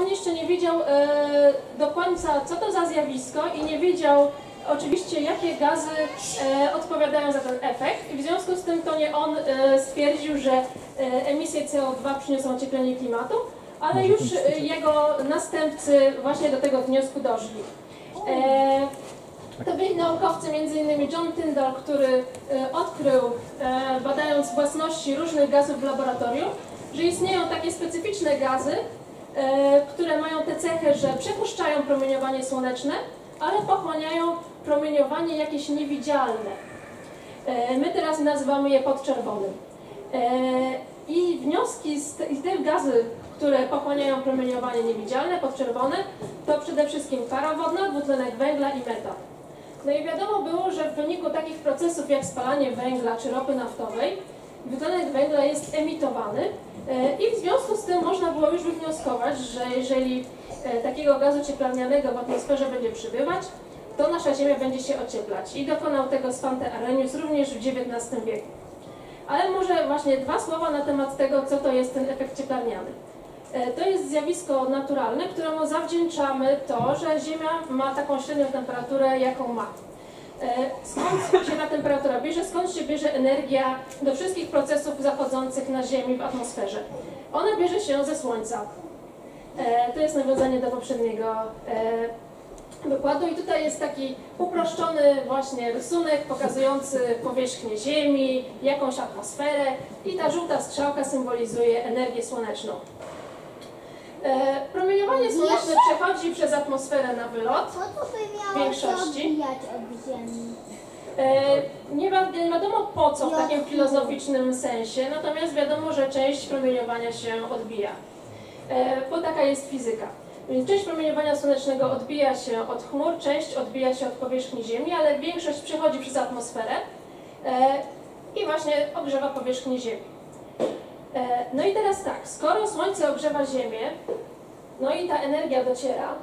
on jeszcze nie wiedział do końca, co to za zjawisko i nie wiedział oczywiście, jakie gazy odpowiadają za ten efekt. I w związku z tym to nie on stwierdził, że emisje CO2 przyniosą ocieplenie klimatu, ale już jego następcy właśnie do tego wniosku doszli. To byli naukowcy, m.in. John Tyndall, który odkrył, badając własności różnych gazów w laboratorium, że istnieją takie specyficzne gazy, które mają tę cechę, że przepuszczają promieniowanie słoneczne, ale pochłaniają promieniowanie jakieś niewidzialne. My teraz nazywamy je podczerwonym. I wnioski z tych gazy, które pochłaniają promieniowanie niewidzialne, podczerwone, to przede wszystkim para wodna, dwutlenek węgla i metan. No i wiadomo było, że w wyniku takich procesów jak spalanie węgla czy ropy naftowej, dwutlenek węgla jest emitowany i w związku z tym można było już wywnioskować, że jeżeli takiego gazu cieplarnianego w atmosferze będzie przybywać, to nasza Ziemia będzie się ocieplać. I dokonał tego Svante Arrhenius również w XIX wieku. Ale może właśnie dwa słowa na temat tego, co to jest ten efekt cieplarniany. To jest zjawisko naturalne, któremu zawdzięczamy to, że Ziemia ma taką średnią temperaturę, jaką ma. Skąd się ta temperatura bierze? Skąd się bierze energia do wszystkich procesów zachodzących na Ziemi w atmosferze? Ona bierze się ze Słońca. To jest nawiązanie do poprzedniego wykładu i tutaj jest taki uproszczony właśnie rysunek pokazujący powierzchnię Ziemi, jakąś atmosferę i ta żółta strzałka symbolizuje energię słoneczną. Promieniowanie słoneczne przechodzi przez atmosferę na wylot w większości. Od Ziemi? Nie wiadomo po co w takim filozoficznym sensie, natomiast wiadomo, że część promieniowania się odbija, bo taka jest fizyka. Więc część promieniowania słonecznego odbija się od chmur, część odbija się od powierzchni Ziemi, ale większość przechodzi przez atmosferę i właśnie ogrzewa powierzchnię Ziemi. No i teraz tak, skoro Słońce ogrzewa Ziemię, no i ta energia dociera,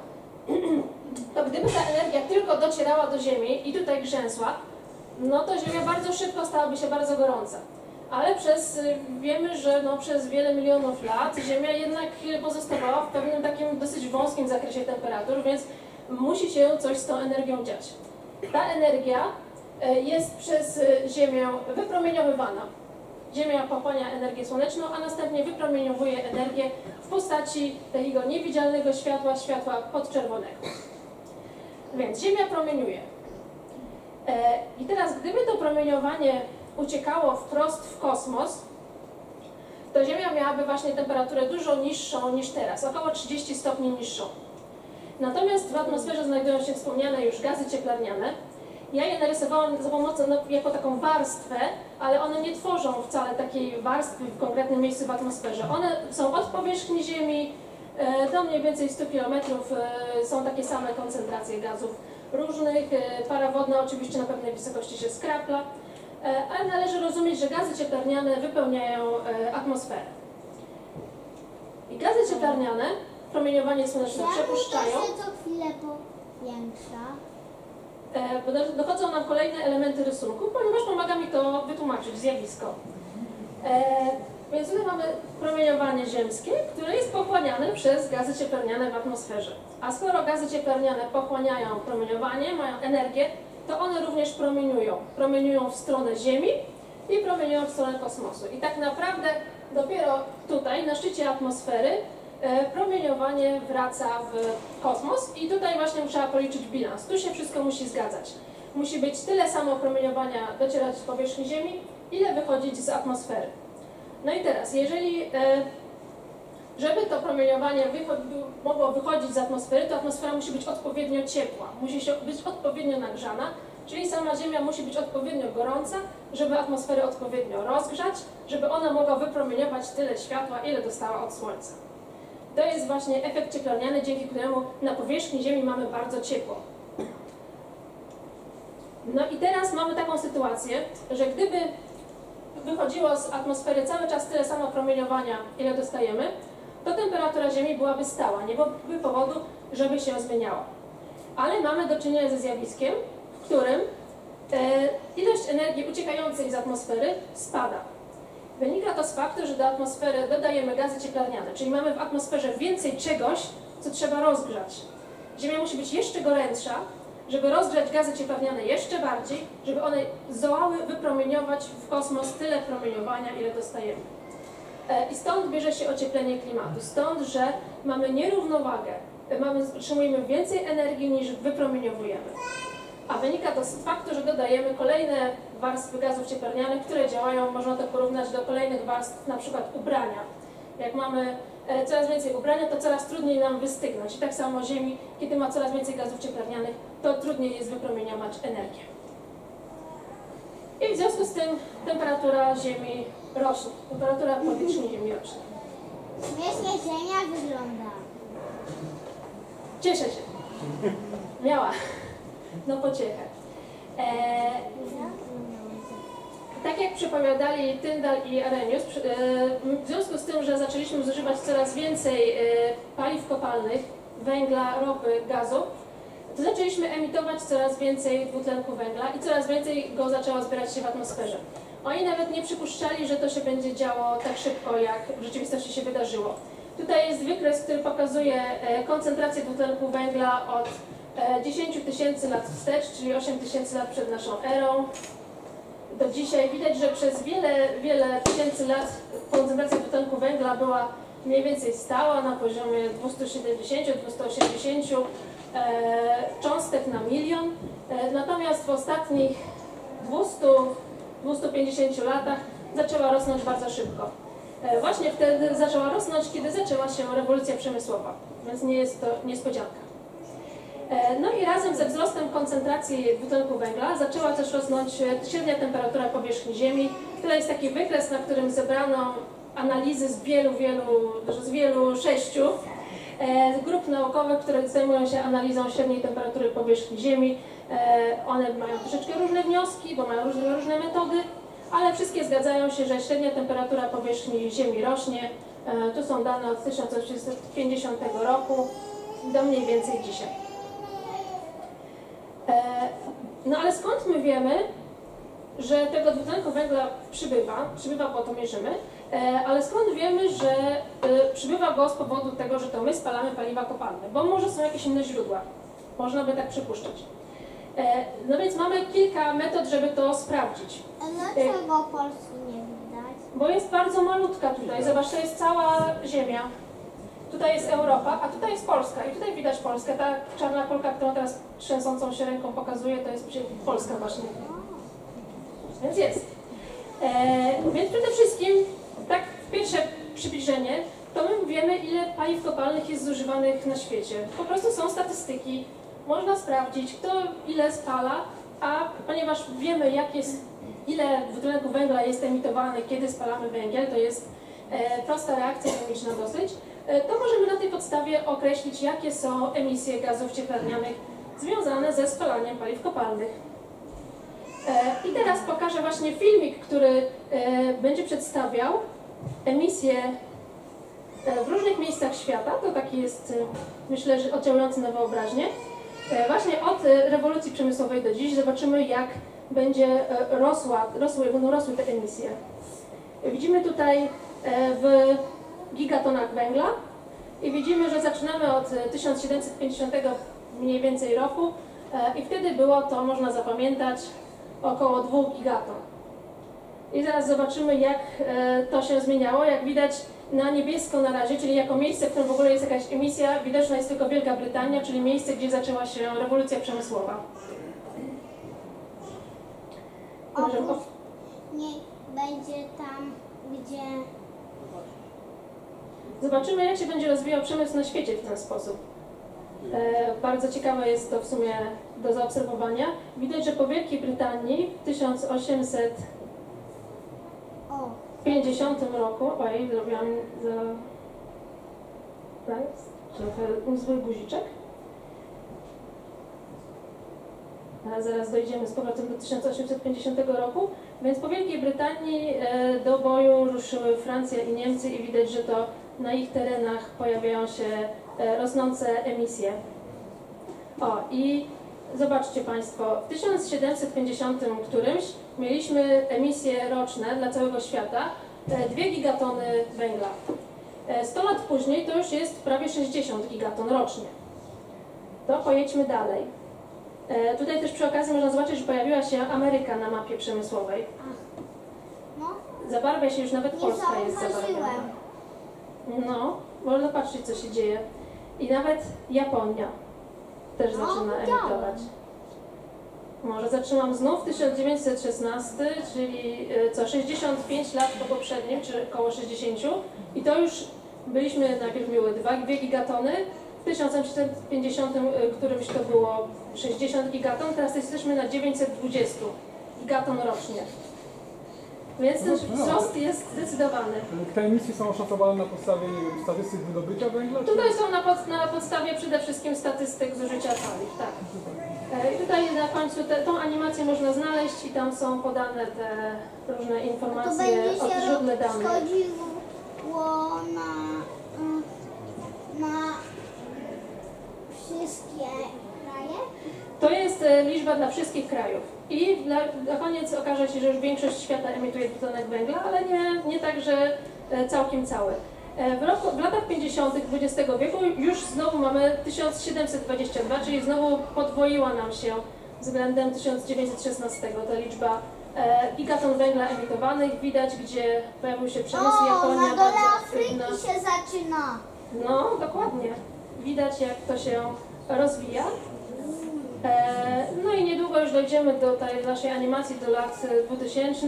to gdyby ta energia tylko docierała do Ziemi i tutaj grzęzła, no to Ziemia bardzo szybko stałaby się bardzo gorąca. Ale wiemy, że przez wiele milionów lat Ziemia jednak pozostawała w pewnym takim dosyć wąskim zakresie temperatur, więc musi się coś z tą energią dziać. Ta energia jest przez Ziemię wypromieniowywana. Ziemia pochłania energię słoneczną, a następnie wypromieniowuje energię w postaci takiego niewidzialnego światła, światła podczerwonego. Więc Ziemia promieniuje. I teraz, gdyby to promieniowanie uciekało wprost w kosmos, to Ziemia miałaby właśnie temperaturę dużo niższą niż teraz, około 30 stopni niższą. Natomiast w atmosferze znajdują się wspomniane już gazy cieplarniane. Ja je narysowałam za pomocą jako taką warstwę, ale one nie tworzą wcale takiej warstwy w konkretnym miejscu w atmosferze. One są od powierzchni Ziemi do mniej więcej 100 km, są takie same koncentracje gazów różnych. Para wodna oczywiście na pewnej wysokości się skrapla, ale należy rozumieć, że gazy cieplarniane wypełniają atmosferę. I gazy cieplarniane promieniowanie słoneczne przepuszczają. Ja się co chwilę powiększa. Dochodzą nam kolejne elementy rysunku, ponieważ pomaga mi to wytłumaczyć zjawisko. Więc tutaj mamy promieniowanie ziemskie, które jest pochłaniane przez gazy cieplarniane w atmosferze. A skoro gazy cieplarniane pochłaniają promieniowanie, mają energię, to one również promieniują. Promieniują w stronę Ziemi i promieniują w stronę kosmosu. I tak naprawdę dopiero tutaj, na szczycie atmosfery, promieniowanie wraca w kosmos i tutaj właśnie trzeba policzyć bilans. Tu się wszystko musi zgadzać. Musi być tyle samo promieniowania docierać z powierzchni Ziemi, ile wychodzić z atmosfery. No i teraz, żeby to promieniowanie mogło wychodzić z atmosfery, to atmosfera musi być odpowiednio ciepła, musi się być odpowiednio nagrzana, czyli sama Ziemia musi być odpowiednio gorąca, żeby atmosferę odpowiednio rozgrzać, żeby ona mogła wypromieniować tyle światła, ile dostała od Słońca. To jest właśnie efekt cieplarniany, dzięki któremu na powierzchni Ziemi mamy bardzo ciepło. No i teraz mamy taką sytuację, że gdyby wychodziło z atmosfery cały czas tyle samo promieniowania, ile dostajemy, to temperatura Ziemi byłaby stała, nie byłoby powodu, żeby się zmieniała. Ale mamy do czynienia ze zjawiskiem, w którym ilość energii uciekającej z atmosfery spada. Wynika to z faktu, że do atmosfery dodajemy gazy cieplarniane, czyli mamy w atmosferze więcej czegoś, co trzeba rozgrzać. Ziemia musi być jeszcze gorętsza, żeby rozgrzać gazy cieplarniane jeszcze bardziej, żeby one zdołały wypromieniować w kosmos tyle promieniowania, ile dostajemy. I stąd bierze się ocieplenie klimatu, stąd, że mamy nierównowagę, otrzymujemy więcej energii niż wypromieniowujemy. A wynika to z faktu, że dodajemy kolejne warstwy gazów cieplarnianych, które działają, można to porównać do kolejnych warstw, na przykład ubrania. Jak mamy coraz więcej ubrania, to coraz trudniej nam wystygnąć. I tak samo Ziemi, kiedy ma coraz więcej gazów cieplarnianych, to trudniej jest wypromieniować energię. I w związku z tym temperatura Ziemi rośnie. Temperatura powierzchni Ziemi rośnie. Śmiesznie Ziemia wygląda. Cieszę się. Miała. No pociechę. Tak jak przepowiadali Tyndall i Arrhenius, w związku z tym, że zaczęliśmy zużywać coraz więcej paliw kopalnych, węgla, ropy, gazu, to zaczęliśmy emitować coraz więcej dwutlenku węgla i coraz więcej go zaczęło zbierać się w atmosferze. Oni nawet nie przypuszczali, że to się będzie działo tak szybko, jak w rzeczywistości się wydarzyło. Tutaj jest wykres, który pokazuje koncentrację dwutlenku węgla od 10 tysięcy lat wstecz, czyli 8 tysięcy lat przed naszą erą. Do dzisiaj widać, że przez wiele tysięcy lat koncentracja dwutlenku węgla była mniej więcej stała na poziomie 270-280 cząstek na milion. Natomiast w ostatnich 200-250 latach zaczęła rosnąć bardzo szybko. Właśnie wtedy zaczęła rosnąć, kiedy zaczęła się rewolucja przemysłowa, więc nie jest to niespodzianka. No i razem ze wzrostem koncentracji dwutlenku węgla zaczęła też rosnąć średnia temperatura powierzchni Ziemi. Tutaj jest taki wykres, na którym zebrano analizy z sześciu grup naukowych, które zajmują się analizą średniej temperatury powierzchni Ziemi. One mają troszeczkę różne wnioski, bo mają różne metody, ale wszystkie zgadzają się, że średnia temperatura powierzchni Ziemi rośnie. Tu są dane od 1850 roku do mniej więcej dzisiaj. No ale skąd my wiemy, że tego dwutlenku węgla przybywa, bo to mierzymy, ale skąd wiemy, że przybywa go z powodu tego, że to my spalamy paliwa kopalne, bo może są jakieś inne źródła, można by tak przypuszczać. No więc mamy kilka metod, żeby to sprawdzić. A dlaczego Polski nie widać? Bo jest bardzo malutka tutaj, zobacz, to jest cała Ziemia. Tutaj jest Europa, a tutaj jest Polska i tutaj widać Polskę. Ta czarna kulka, którą teraz trzęsącą się ręką pokazuje, to jest Polska właśnie. Więc jest. Więc przede wszystkim, tak pierwsze przybliżenie, to my wiemy, ile paliw kopalnych jest zużywanych na świecie. Po prostu są statystyki, można sprawdzić, kto ile spala, a ponieważ wiemy, ile dwutlenku węgla jest emitowane, kiedy spalamy węgiel, to jest prosta reakcja chemiczna dosyć, to możemy na tej podstawie określić, jakie są emisje gazów cieplarnianych związane ze spalaniem paliw kopalnych. I teraz pokażę właśnie filmik, który będzie przedstawiał emisje w różnych miejscach świata. To taki jest, myślę, że oddziałujący na wyobraźnię. Właśnie od rewolucji przemysłowej do dziś zobaczymy, jak będą rosły te emisje. Widzimy tutaj w gigatonach węgla i widzimy, że zaczynamy od 1750 mniej więcej roku i wtedy było to, można zapamiętać, około 2 gigaton. I zaraz zobaczymy, jak to się zmieniało. Jak widać na niebiesko na razie, czyli jako miejsce, w którym w ogóle jest jakaś emisja, widoczna jest tylko Wielka Brytania, czyli miejsce, gdzie zaczęła się rewolucja przemysłowa. Nie będzie tam, gdzie... Zobaczymy, jak się będzie rozwijał przemysł na świecie w ten sposób. Bardzo ciekawe jest to w sumie do zaobserwowania. Widać, że po Wielkiej Brytanii w 1850 roku, ojej, zrobiłam zły guziczek. A zaraz dojdziemy z powrotem do 1850 roku, więc po Wielkiej Brytanii do boju ruszyły Francja i Niemcy i widać, że to na ich terenach pojawiają się rosnące emisje. O, i zobaczcie Państwo, w 1750 którymś mieliśmy emisje roczne dla całego świata 2 gigatony węgla. 100 lat później to już jest prawie 60 gigaton rocznie. To pojedźmy dalej. Tutaj też przy okazji można zobaczyć, że pojawiła się Ameryka na mapie przemysłowej. No, Zabarwia się już nawet nie Polska jest zabarwiona. zauważyłem. No, można patrzeć, co się dzieje. I nawet Japonia też No, zaczyna widziałam. emitować. Może zaczynam znów 1916, czyli 65 lat po poprzednim, czy około 60. I to już byliśmy, najpierw miały 2 gigatony, w 1850 którymś to było 60 gigaton, teraz jesteśmy na 920 gigaton rocznie. Więc ten wzrost jest zdecydowany. Te emisje są oszacowane na podstawie, nie wiem, statystyk wydobycia węgla? Tutaj są na podstawie przede wszystkim statystyk zużycia paliw, tak. I tutaj na końcu tą animację można znaleźć i tam są podane te różne To informacje będzie od się źródle danych. schodziło na wszystkie kraje? To jest liczba dla wszystkich krajów. I na koniec okaże się, że już większość świata emituje dwutlenek węgla, ale nie tak, że całkiem cały. W latach 50. XX wieku już znowu mamy 1722, czyli znowu podwoiła nam się względem 1916 ta liczba gigaton węgla emitowanych. Widać, gdzie pojawił się przemysł, Japonia na dole bardzo Afryki aktywna. się zaczyna. No, dokładnie. Widać, jak to się rozwija. No i niedługo już dojdziemy do tej naszej animacji do lat 2000.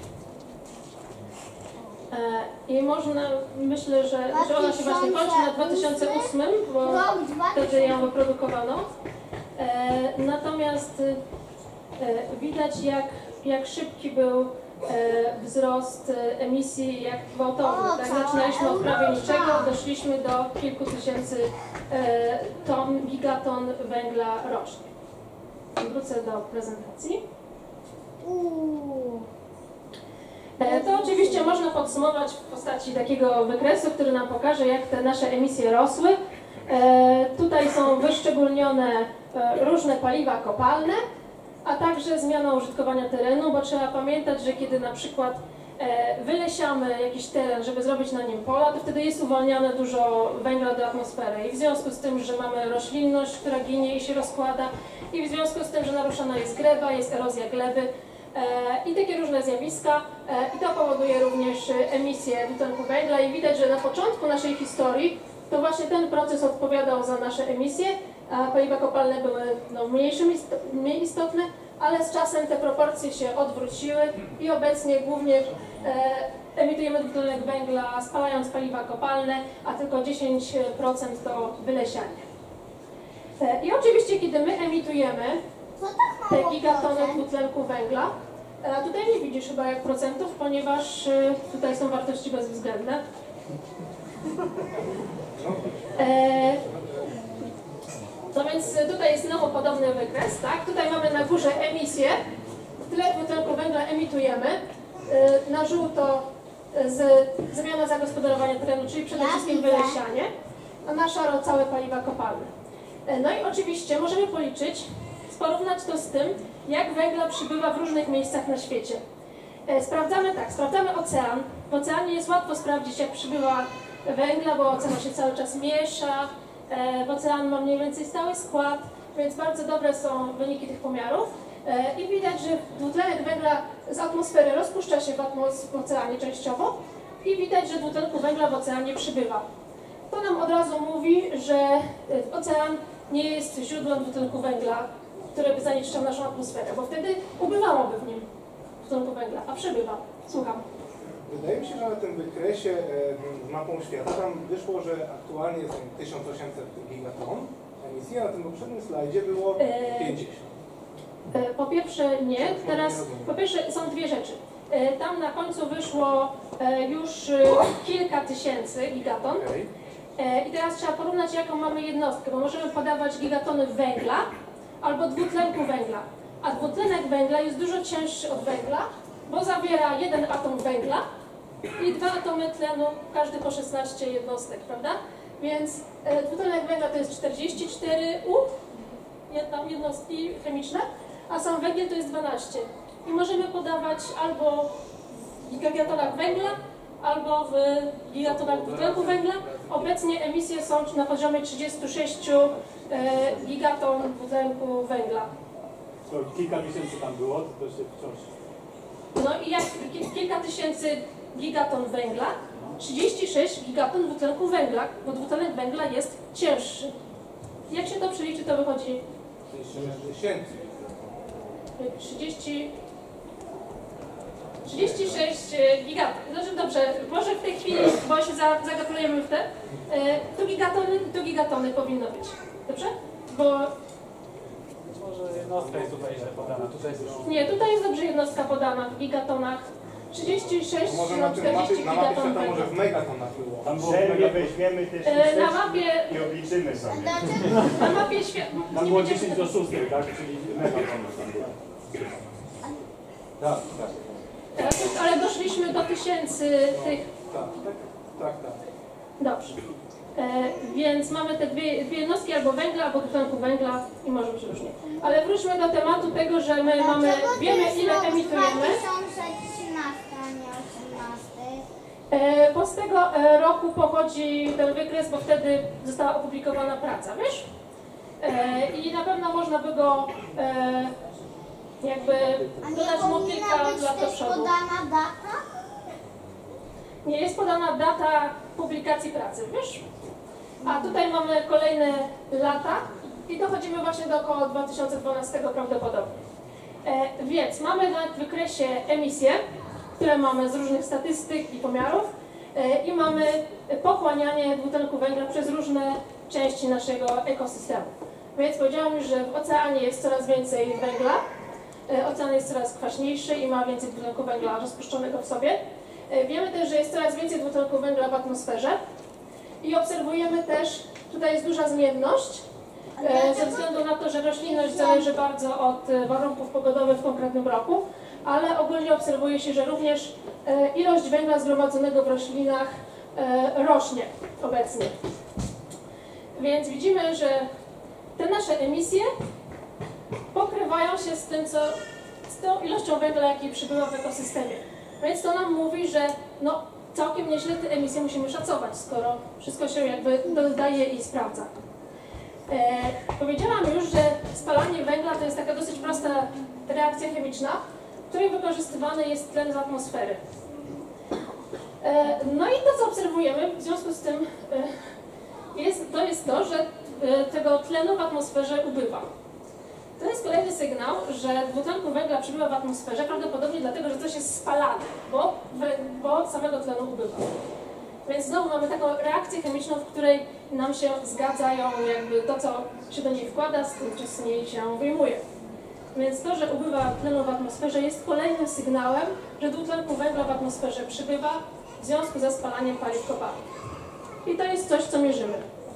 I można, myślę, że ona się właśnie kończy na 2008, bo Rok wtedy ją wyprodukowano. Natomiast widać, jak szybki był wzrost emisji, jak gwałtowny. Tak, zaczynaliśmy od prawie niczego, doszliśmy do kilku tysięcy gigaton węgla rocznie. Wrócę do prezentacji. To oczywiście można podsumować w postaci takiego wykresu, który nam pokaże, jak te nasze emisje rosły. Tutaj są wyszczególnione różne paliwa kopalne, a także zmiana użytkowania terenu, bo trzeba pamiętać, że kiedy na przykład wylesiamy jakiś teren, żeby zrobić na nim pola, to wtedy jest uwalniane dużo węgla do atmosfery. I w związku z tym, że mamy roślinność, która ginie i się rozkłada, i w związku z tym, że naruszona jest gleba, jest erozja gleby, i takie różne zjawiska, i to powoduje również emisję dwutlenku węgla i widać, że na początku naszej historii to właśnie ten proces odpowiadał za nasze emisje, a paliwa kopalne były mniej istotne, ale z czasem te proporcje się odwróciły i obecnie głównie emitujemy dwutlenek węgla spalając paliwa kopalne, a tylko 10% to wylesianie. I oczywiście, kiedy my emitujemy te gigatony dwutlenku węgla, tutaj nie widzisz chyba jak procentów, ponieważ tutaj są wartości bezwzględne. No więc tutaj jest znowu podobny wykres, tak? Tutaj mamy na górze emisję, tyle dwutlenku węgla emitujemy, na żółto zmiana zagospodarowania terenu, czyli przede wszystkim wylesianie, a na szaro całe paliwa kopalne. No i oczywiście możemy policzyć, porównać to z tym, jak węgla przybywa w różnych miejscach na świecie. Sprawdzamy ocean. W oceanie jest łatwo sprawdzić, jak przybywa węgla, bo ocean się cały czas miesza, w ocean ma mniej więcej stały skład, więc bardzo dobre są wyniki tych pomiarów. I widać, że dwutlenek węgla z atmosfery rozpuszcza się w oceanie częściowo i widać, że dwutlenku węgla w oceanie przybywa. To nam od razu mówi, że ocean nie jest źródłem dwutlenku węgla, które by zanieczyszczał naszą atmosferę, bo wtedy ubywałoby w nim dwutlenku węgla, a przybywa. Słucham. Wydaje mi się, że na tym wykresie z mapą świata tam wyszło, że aktualnie jest 1800 gigaton emisji, a na tym poprzednim slajdzie było 50. Po pierwsze nie, po pierwsze są dwie rzeczy. Tam na końcu wyszło już kilka tysięcy gigaton. I teraz trzeba porównać, jaką mamy jednostkę, bo możemy podawać gigatony węgla albo dwutlenku węgla. A dwutlenek węgla jest dużo cięższy od węgla, bo zawiera jeden atom węgla i 2 atomy tlenu, każdy po 16 jednostek, prawda? Więc dwutlenek węgla to jest 44 jednostki chemiczne, a sam węgiel to jest 12. I możemy podawać albo w gigatonach węgla, albo w gigatonach dwutlenku węgla. Obecnie emisje są na poziomie 36 gigaton dwutlenku węgla. Kilka miesięcy tam było, to się wciąż... No i jak kilka tysięcy gigaton węgla, 36 gigaton dwutlenku węgla, bo dwutlenek węgla jest cięższy. Jak się to przeliczy, to wychodzi 36 gigaton. Znaczy dobrze, może w tej chwili, bo się zagratulujemy w te, tu gigatony powinno być. Dobrze? Bo Może jednostka jest tutaj źle podana. Tutaj jest już... nie, tutaj jest dobrze jednostka podana w gigatonach. 36 Może na na 40 mapie gigaton świata może węgla. w megatonach było. Tam było Przerwie weźmiemy też Na mapie, i obliczymy sobie. na mapie świata. Tam było 10 do 6, tak? Czyli megaton tam było. Tak, tak. Ale doszliśmy do tysięcy tych. Tak. Dobrze. Więc mamy te dwie jednostki albo węgla, albo dwutlenku węgla i może być różnie. Ale wróćmy do tematu tego, że my mamy, wiemy ile emitujemy. 2013, a nie 18. Bo z tego roku pochodzi ten wykres, bo wtedy została opublikowana praca, wiesz? I na pewno można by go jakby A nie dodać mu powinna kilka być lat do też przodu. podana data? Nie jest podana data publikacji pracy, wiesz? A tutaj mamy kolejne lata i dochodzimy właśnie do około 2012 prawdopodobnie. Więc mamy na wykresie emisje, które mamy z różnych statystyk i pomiarów i mamy pochłanianie dwutlenku węgla przez różne części naszego ekosystemu. Więc powiedziałam już, że w oceanie jest coraz więcej węgla, ocean jest coraz kwaśniejszy i ma więcej dwutlenku węgla rozpuszczonego w sobie. Wiemy też, że jest coraz więcej dwutlenku węgla w atmosferze i obserwujemy też, tutaj jest duża zmienność, ze względu na to, że roślinność zależy bardzo od warunków pogodowych w konkretnym roku, ale ogólnie obserwuje się, że również ilość węgla zgromadzonego w roślinach rośnie obecnie. Więc widzimy, że te nasze emisje pokrywają się z tym, z tą ilością węgla, jaki przybywa w ekosystemie. Więc to nam mówi, że no, całkiem nieźle te emisje musimy szacować, skoro wszystko się jakby dodaje i sprawdza. Powiedziałam już, że spalanie węgla to jest taka dosyć prosta reakcja chemiczna, w której wykorzystywany jest tlen z atmosfery. No i to, co obserwujemy w związku z tym, jest to, że tego tlenu w atmosferze ubywa. To jest kolejny sygnał, że dwutlenku węgla przybywa w atmosferze, prawdopodobnie dlatego, że coś jest spalane, bo samego tlenu ubywa. Więc znowu mamy taką reakcję chemiczną, w której nam się zgadzają jakby to, co się do niej wkłada, z tym, co z niej się wyjmuje. Więc to, że ubywa tlenu w atmosferze, jest kolejnym sygnałem, że dwutlenku węgla w atmosferze przybywa w związku ze spalaniem paliw kopalnych. I to jest coś, co mierzymy.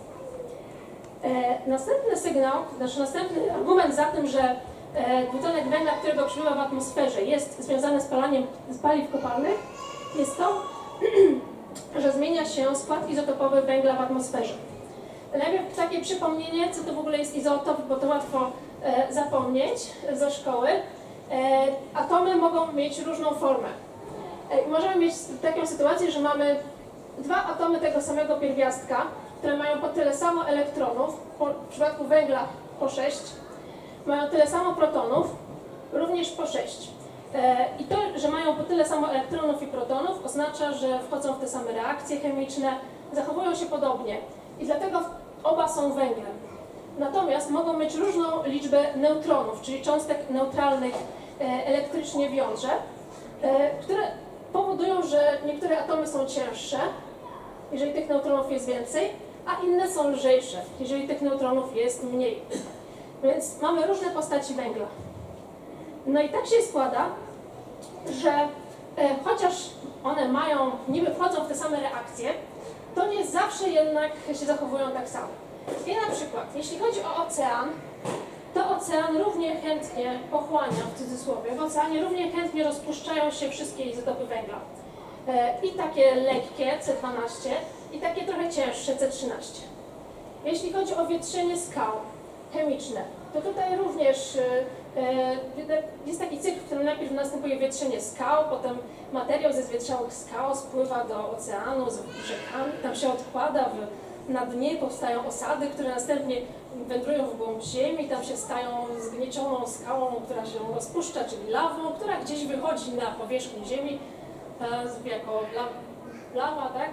Następny sygnał, następny argument za tym, że dwutlenek węgla, którego przybywa w atmosferze, jest związany z palaniem paliw kopalnych, jest to, że zmienia się skład izotopowy węgla w atmosferze. Najpierw takie przypomnienie, co to w ogóle jest izotop, bo to łatwo zapomnieć ze szkoły. Atomy mogą mieć różną formę. Możemy mieć taką sytuację, że mamy dwa atomy tego samego pierwiastka, które mają po tyle samo elektronów, w przypadku węgla po 6, mają tyle samo protonów, również po 6. I to, że mają po tyle samo elektronów i protonów, oznacza, że wchodzą w te same reakcje chemiczne, zachowują się podobnie i dlatego oba są węglem. Natomiast mogą mieć różną liczbę neutronów, czyli cząstek neutralnych elektrycznie w jądrze, które powodują, że niektóre atomy są cięższe, jeżeli tych neutronów jest więcej, a inne są lżejsze, jeżeli tych neutronów jest mniej. Więc mamy różne postaci węgla. No i tak się składa, że chociaż one niby wchodzą w te same reakcje, to nie zawsze jednak się zachowują tak samo. I na przykład, jeśli chodzi o ocean, to ocean równie chętnie pochłania, w cudzysłowie, w oceanie równie chętnie rozpuszczają się wszystkie izotopy węgla. I takie lekkie, C12, i takie trochę cięższe, C13. Jeśli chodzi o wietrzenie skał chemiczne, to tutaj również Jest taki cykl, w którym najpierw następuje wietrzenie skał, potem materiał ze zwietrzałych skał spływa do oceanu, z rzekami, tam się odkłada, na dnie powstają osady, które następnie wędrują w głąb ziemi, tam się stają zgniecioną skałą, która się rozpuszcza, czyli lawą, która gdzieś wychodzi na powierzchnię ziemi jako lawa, tak?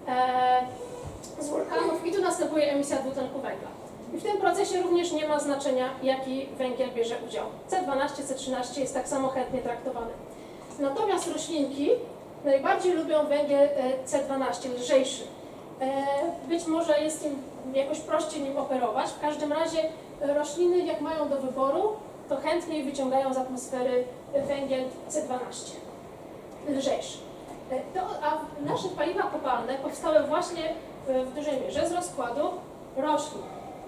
Z wulkanów i tu następuje emisja dwutlenku węgla. I w tym procesie również nie ma znaczenia, jaki węgiel bierze udział. C12, C13 jest tak samo chętnie traktowany. Natomiast roślinki najbardziej lubią węgiel C12, lżejszy. Być może jest im jakoś prościej nim operować. W każdym razie rośliny, jak mają do wyboru, to chętniej wyciągają z atmosfery węgiel C12, lżejszy. A nasze paliwa kopalne powstały właśnie w dużej mierze z rozkładu roślin.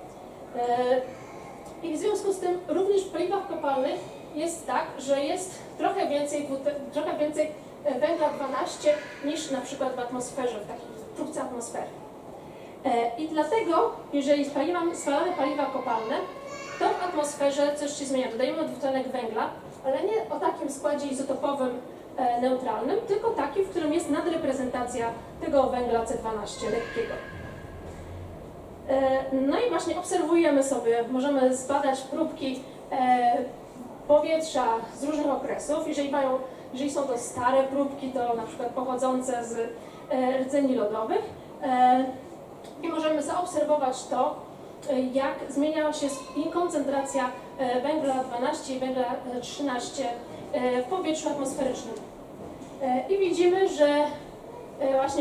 I w związku z tym również w paliwach kopalnych jest tak, że jest trochę więcej węgla 12 niż na przykład w atmosferze, w takiej próbce atmosfery. I dlatego, jeżeli spalamy paliwa kopalne, to w atmosferze coś się zmienia. Dodajemy dwutlenek węgla, ale nie o takim składzie izotopowym neutralnym, tylko takim, w którym jest nadreprezentacja tego węgla C12 lekkiego. No i właśnie obserwujemy sobie, możemy zbadać próbki powietrza z różnych okresów. Jeżeli są to stare próbki, to na przykład pochodzące z rdzeni lodowych i możemy zaobserwować to, jak zmieniała się koncentracja węgla 12 i węgla 13 w powietrzu atmosferycznym. I widzimy, że właśnie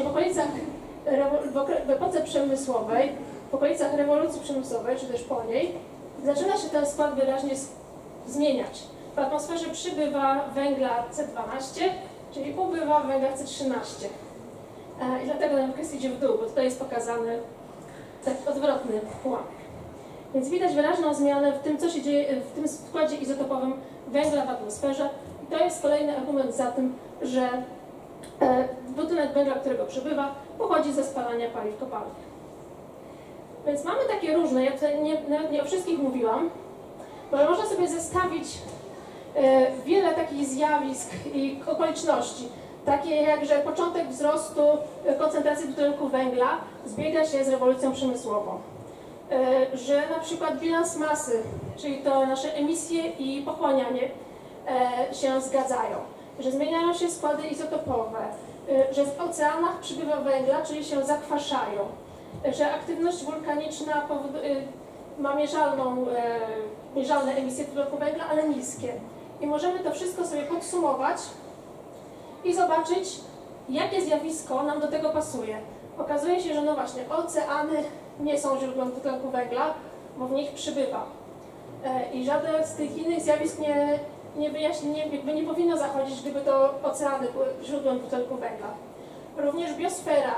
w epoce przemysłowej, w okolicach rewolucji przemysłowej, czy też po niej, zaczyna się ten skład wyraźnie zmieniać. W atmosferze przybywa węgla C12, czyli ubywa węgla C13. I dlatego ten okres idzie w dół, bo tutaj jest pokazany taki odwrotny ułamek. Więc widać wyraźną zmianę w tym, co się dzieje w tym składzie izotopowym węgla w atmosferze. I to jest kolejny argument za tym, że dwutlenek węgla, którego przybywa, pochodzi ze spalania paliw kopalnych. Więc mamy takie różne, ja tutaj nawet nie o wszystkich mówiłam, bo można sobie zestawić wiele takich zjawisk i okoliczności, takie jak, że początek wzrostu koncentracji dwutlenku węgla zbiega się z rewolucją przemysłową, że na przykład bilans masy, czyli to nasze emisje i pochłanianie się zgadzają, że zmieniają się składy izotopowe, że w oceanach przybywa węgla, czyli się zakwaszają, że aktywność wulkaniczna ma mierzalne emisje dwutlenku węgla, ale niskie. I możemy to wszystko sobie podsumować i zobaczyć, jakie zjawisko nam do tego pasuje. Okazuje się, że no właśnie, oceany nie są źródłem dwutlenku węgla, bo w nich przybywa. I żadne z tych innych zjawisk nie powinno zachodzić, gdyby to oceany były źródłem dwutlenku węgla. Również biosfera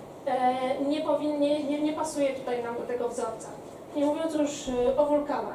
nie pasuje tutaj nam do tego wzorca. Nie mówiąc już o wulkanach.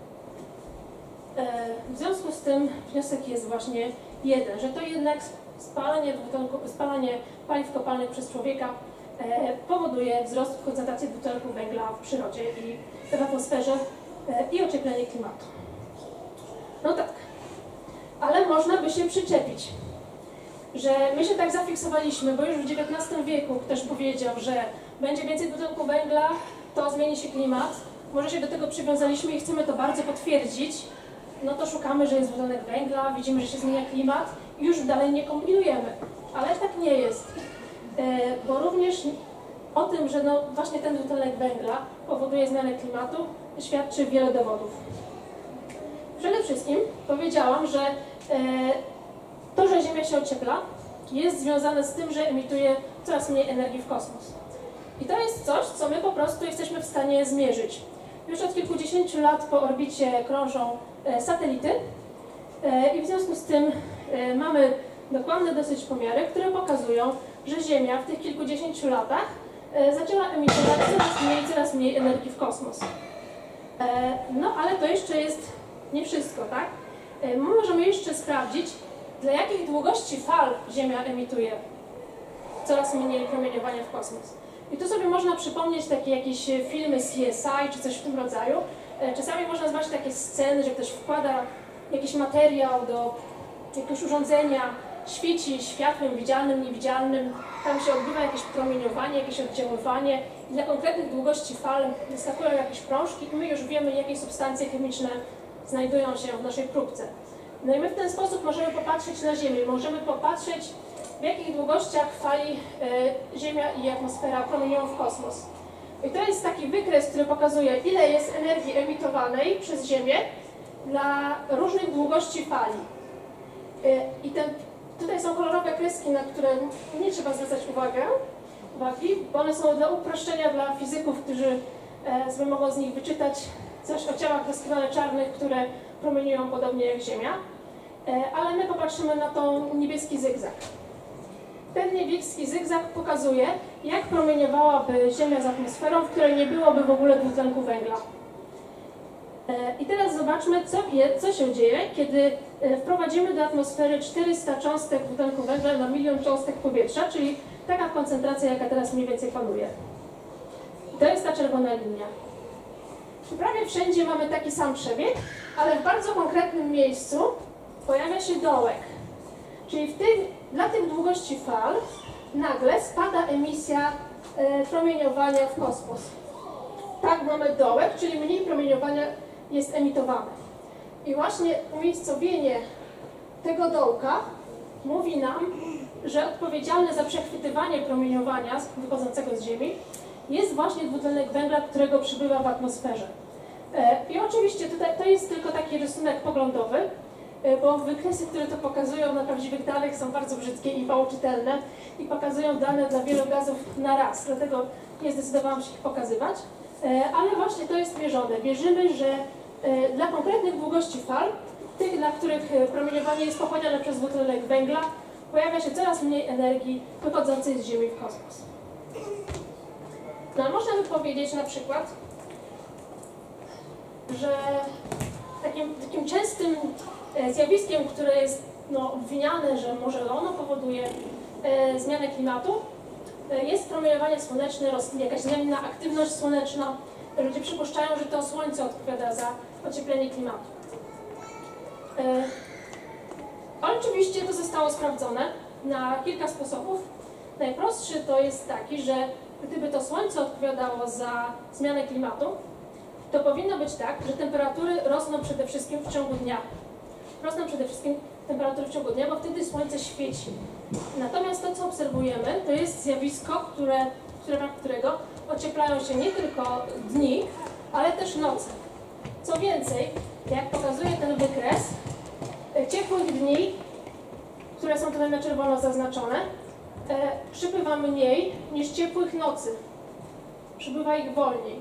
W związku z tym wniosek jest właśnie jeden, że to jednak spalanie paliw kopalnych przez człowieka powoduje wzrost koncentracji dwutlenku węgla w przyrodzie i w atmosferze i ocieplenie klimatu. No tak, ale można by się przyczepić, że my się tak zafiksowaliśmy, bo już w XIX wieku ktoś powiedział, że będzie więcej dwutlenku węgla, to zmieni się klimat. Może się do tego przywiązaliśmy i chcemy to bardzo potwierdzić. No to szukamy, że jest dwutlenek węgla, widzimy, że się zmienia klimat i już dalej nie kombinujemy. Ale tak nie jest, bo również o tym, że no właśnie ten dwutlenek węgla powoduje zmianę klimatu, świadczy wiele dowodów. Przede wszystkim powiedziałam, że to, że Ziemia się ociepla, jest związane z tym, że emituje coraz mniej energii w kosmos. I to jest coś, co my po prostu jesteśmy w stanie zmierzyć. Już od kilkudziesięciu lat po orbicie krążą satelity i w związku z tym mamy dokładne dosyć pomiary, które pokazują, że Ziemia w tych kilkudziesięciu latach zaczęła emitować coraz mniej energii w kosmos. No ale to jeszcze jest nie wszystko, tak? My możemy jeszcze sprawdzić, dla jakich długości fal Ziemia emituje coraz mniej promieniowania w kosmos. I tu sobie można przypomnieć takie jakieś filmy CSI czy coś w tym rodzaju. Czasami można zobaczyć takie sceny, że ktoś wkłada jakiś materiał, do jakiegoś urządzenia świeci światłem widzialnym, niewidzialnym, tam się odbywa jakieś promieniowanie, jakieś oddziaływanie i dla konkretnych długości fal wyskakują jakieś prążki i my już wiemy, jakie substancje chemiczne znajdują się w naszej próbce. No i my w ten sposób możemy popatrzeć na Ziemię, możemy popatrzeć, w jakich długościach fali Ziemia i atmosfera promieniują w kosmos. I to jest taki wykres, który pokazuje, ile jest energii emitowanej przez Ziemię dla różnych długości fali. I tutaj są kolorowe kreski, na które nie trzeba zwracać uwagi, bo one są dla uproszczenia dla fizyków, którzy sobie mogą z nich wyczytać coś o ciałach doskonale czarnych, które promieniują podobnie jak Ziemia. Ale my popatrzymy na tą niebieski zygzak. Ten niebieski zygzak pokazuje, jak promieniowałaby Ziemia z atmosferą, w której nie byłoby w ogóle dwutlenku węgla. I teraz zobaczmy, co się dzieje, kiedy wprowadzimy do atmosfery 400 cząstek dwutlenku węgla na 1 000 000 cząstek powietrza, czyli taka koncentracja, jaka teraz mniej więcej panuje. To jest ta czerwona linia. Prawie wszędzie mamy taki sam przebieg, ale w bardzo konkretnym miejscu pojawia się dołek. Czyli dla tych długości fal nagle spada emisja promieniowania w kosmos. Tak mamy dołek, czyli mniej promieniowania jest emitowane. I właśnie umiejscowienie tego dołka mówi nam, że odpowiedzialny za przechwytywanie promieniowania wychodzącego z Ziemi jest właśnie dwutlenek węgla, którego przybywa w atmosferze. I oczywiście tutaj to jest tylko taki rysunek poglądowy, bo wykresy, które to pokazują na prawdziwych danych, są bardzo brzydkie i mało czytelne i pokazują dane dla wielu gazów na raz, dlatego nie zdecydowałam się ich pokazywać. Ale właśnie to jest mierzone. Wierzymy, że dla konkretnych długości fal, tych, dla których promieniowanie jest pochłaniane przez dwutlenek węgla, pojawia się coraz mniej energii wychodzącej z Ziemi w kosmos. No, można by powiedzieć na przykład, że takim częstym zjawiskiem, które jest obwiniane, że może ono powoduje zmianę klimatu, jest promieniowanie słoneczne, jakaś zmienna aktywność słoneczna. Ludzie przypuszczają, że to Słońce odpowiada za ocieplenie klimatu. Ale oczywiście to zostało sprawdzone na kilka sposobów. Najprostszy to jest taki, że gdyby to Słońce odpowiadało za zmianę klimatu, to powinno być tak, że temperatury rosną przede wszystkim w ciągu dnia. Rosną przede wszystkim temperatury w ciągu dnia, bo wtedy Słońce świeci. Natomiast to, co obserwujemy, to jest zjawisko, w ramach którego ocieplają się nie tylko dni, ale też noce. Co więcej, jak pokazuje ten wykres, ciepłych dni, które są tutaj na czerwono zaznaczone, przybywa mniej niż ciepłych nocy. Przybywa ich wolniej.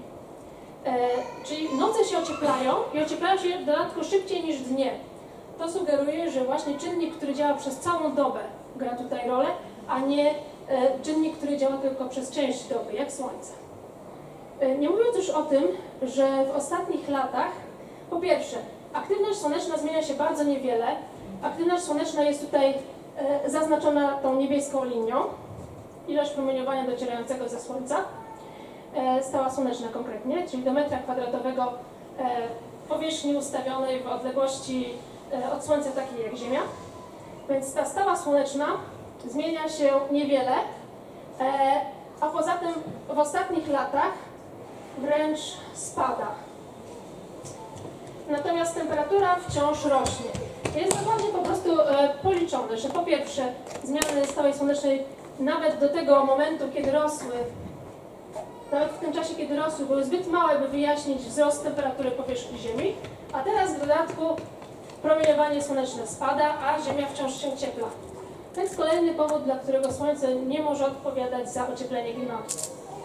Czyli noce się ocieplają i ocieplają się w dodatku szybciej niż dnie. To sugeruje, że właśnie czynnik, który działa przez całą dobę, gra tutaj rolę, a nie czynnik, który działa tylko przez część doby, jak Słońce. Nie mówiąc już o tym, że w ostatnich latach, po pierwsze, aktywność słoneczna zmienia się bardzo niewiele. Aktywność słoneczna jest tutaj zaznaczona tą niebieską linią, ilość promieniowania docierającego ze Słońca, stała słoneczna konkretnie, czyli do metra kwadratowego powierzchni ustawionej w odległości od Słońca takiej jak Ziemia. Więc ta stała słoneczna zmienia się niewiele, a poza tym w ostatnich latach wręcz spada. Natomiast temperatura wciąż rośnie. Jest dokładnie po prostu policzone, że po pierwsze zmiany stałej słonecznej nawet do tego momentu, kiedy rosły, nawet w tym czasie, kiedy rosły, były zbyt małe, by wyjaśnić wzrost temperatury powierzchni Ziemi, a teraz w dodatku promieniowanie słoneczne spada, a Ziemia wciąż się ciepla. To jest kolejny powód, dla którego Słońce nie może odpowiadać za ocieplenie klimatu.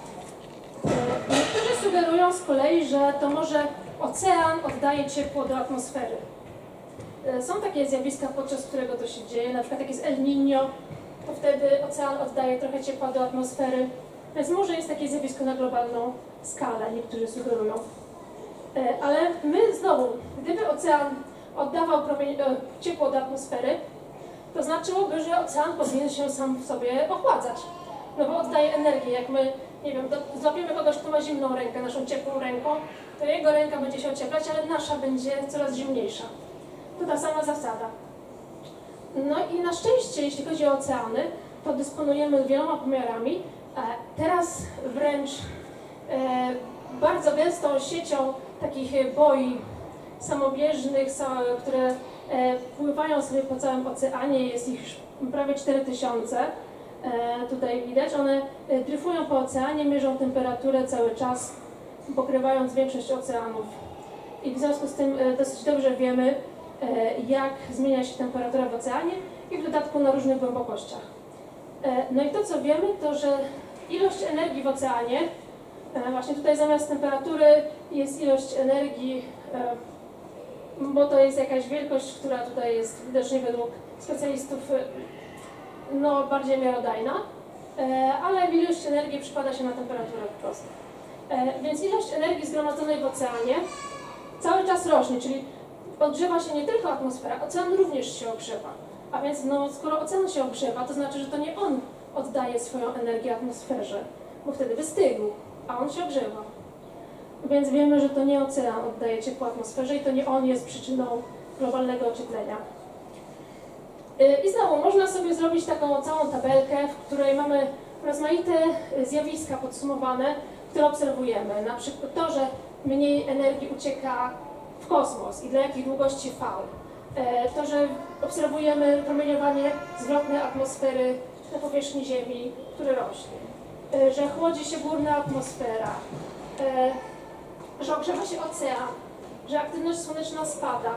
Niektórzy sugerują z kolei, że to może ocean oddaje ciepło do atmosfery. Są takie zjawiska, podczas którego to się dzieje, na przykład jak jest El Niño, to wtedy ocean oddaje trochę ciepła do atmosfery. Więc może jest takie zjawisko na globalną skalę, niektórzy sugerują. Ale my znowu, gdyby ocean oddawał ciepło do atmosfery, to znaczyłoby, że ocean powinien się sam w sobie ochładzać. No bo oddaje energię. Jak my, nie wiem, złapiemy kogoś, kto ma zimną rękę, naszą ciepłą ręką, to jego ręka będzie się ocieplać, ale nasza będzie coraz zimniejsza. to ta sama zasada. No i na szczęście, jeśli chodzi o oceany, to dysponujemy wieloma pomiarami. Teraz wręcz bardzo gęstą siecią takich boi samobieżnych, które pływają sobie po całym oceanie, jest ich prawie 4000. Tutaj widać, one dryfują po oceanie, mierzą temperaturę cały czas, pokrywając większość oceanów. I w związku z tym dosyć dobrze wiemy, jak zmienia się temperatura w oceanie i w dodatku na różnych głębokościach. No i to, co wiemy, to że ilość energii w oceanie, właśnie tutaj zamiast temperatury jest ilość energii, bo to jest jakaś wielkość, która tutaj jest widocznie według specjalistów no, bardziej miarodajna, ale ilość energii przypada się na temperaturę po prostu. Więc ilość energii zgromadzonej w oceanie cały czas rośnie, czyli odgrzewa się nie tylko atmosfera, ocean również się ogrzewa. A więc no, skoro ocean się ogrzewa, to znaczy, że to nie on oddaje swoją energię atmosferze, bo wtedy by stygł, a on się ogrzewa. Więc wiemy, że to nie ocean oddaje ciepło atmosferze i to nie on jest przyczyną globalnego ocieplenia. I znowu, można sobie zrobić taką całą tabelkę, w której mamy rozmaite zjawiska podsumowane, które obserwujemy. Na przykład to, że mniej energii ucieka w kosmos i dla jakich długości V. To, że obserwujemy promieniowanie zwrotne atmosfery na powierzchni Ziemi, które rośnie. Że chłodzi się górna atmosfera. Że ogrzewa się ocean. Że aktywność słoneczna spada.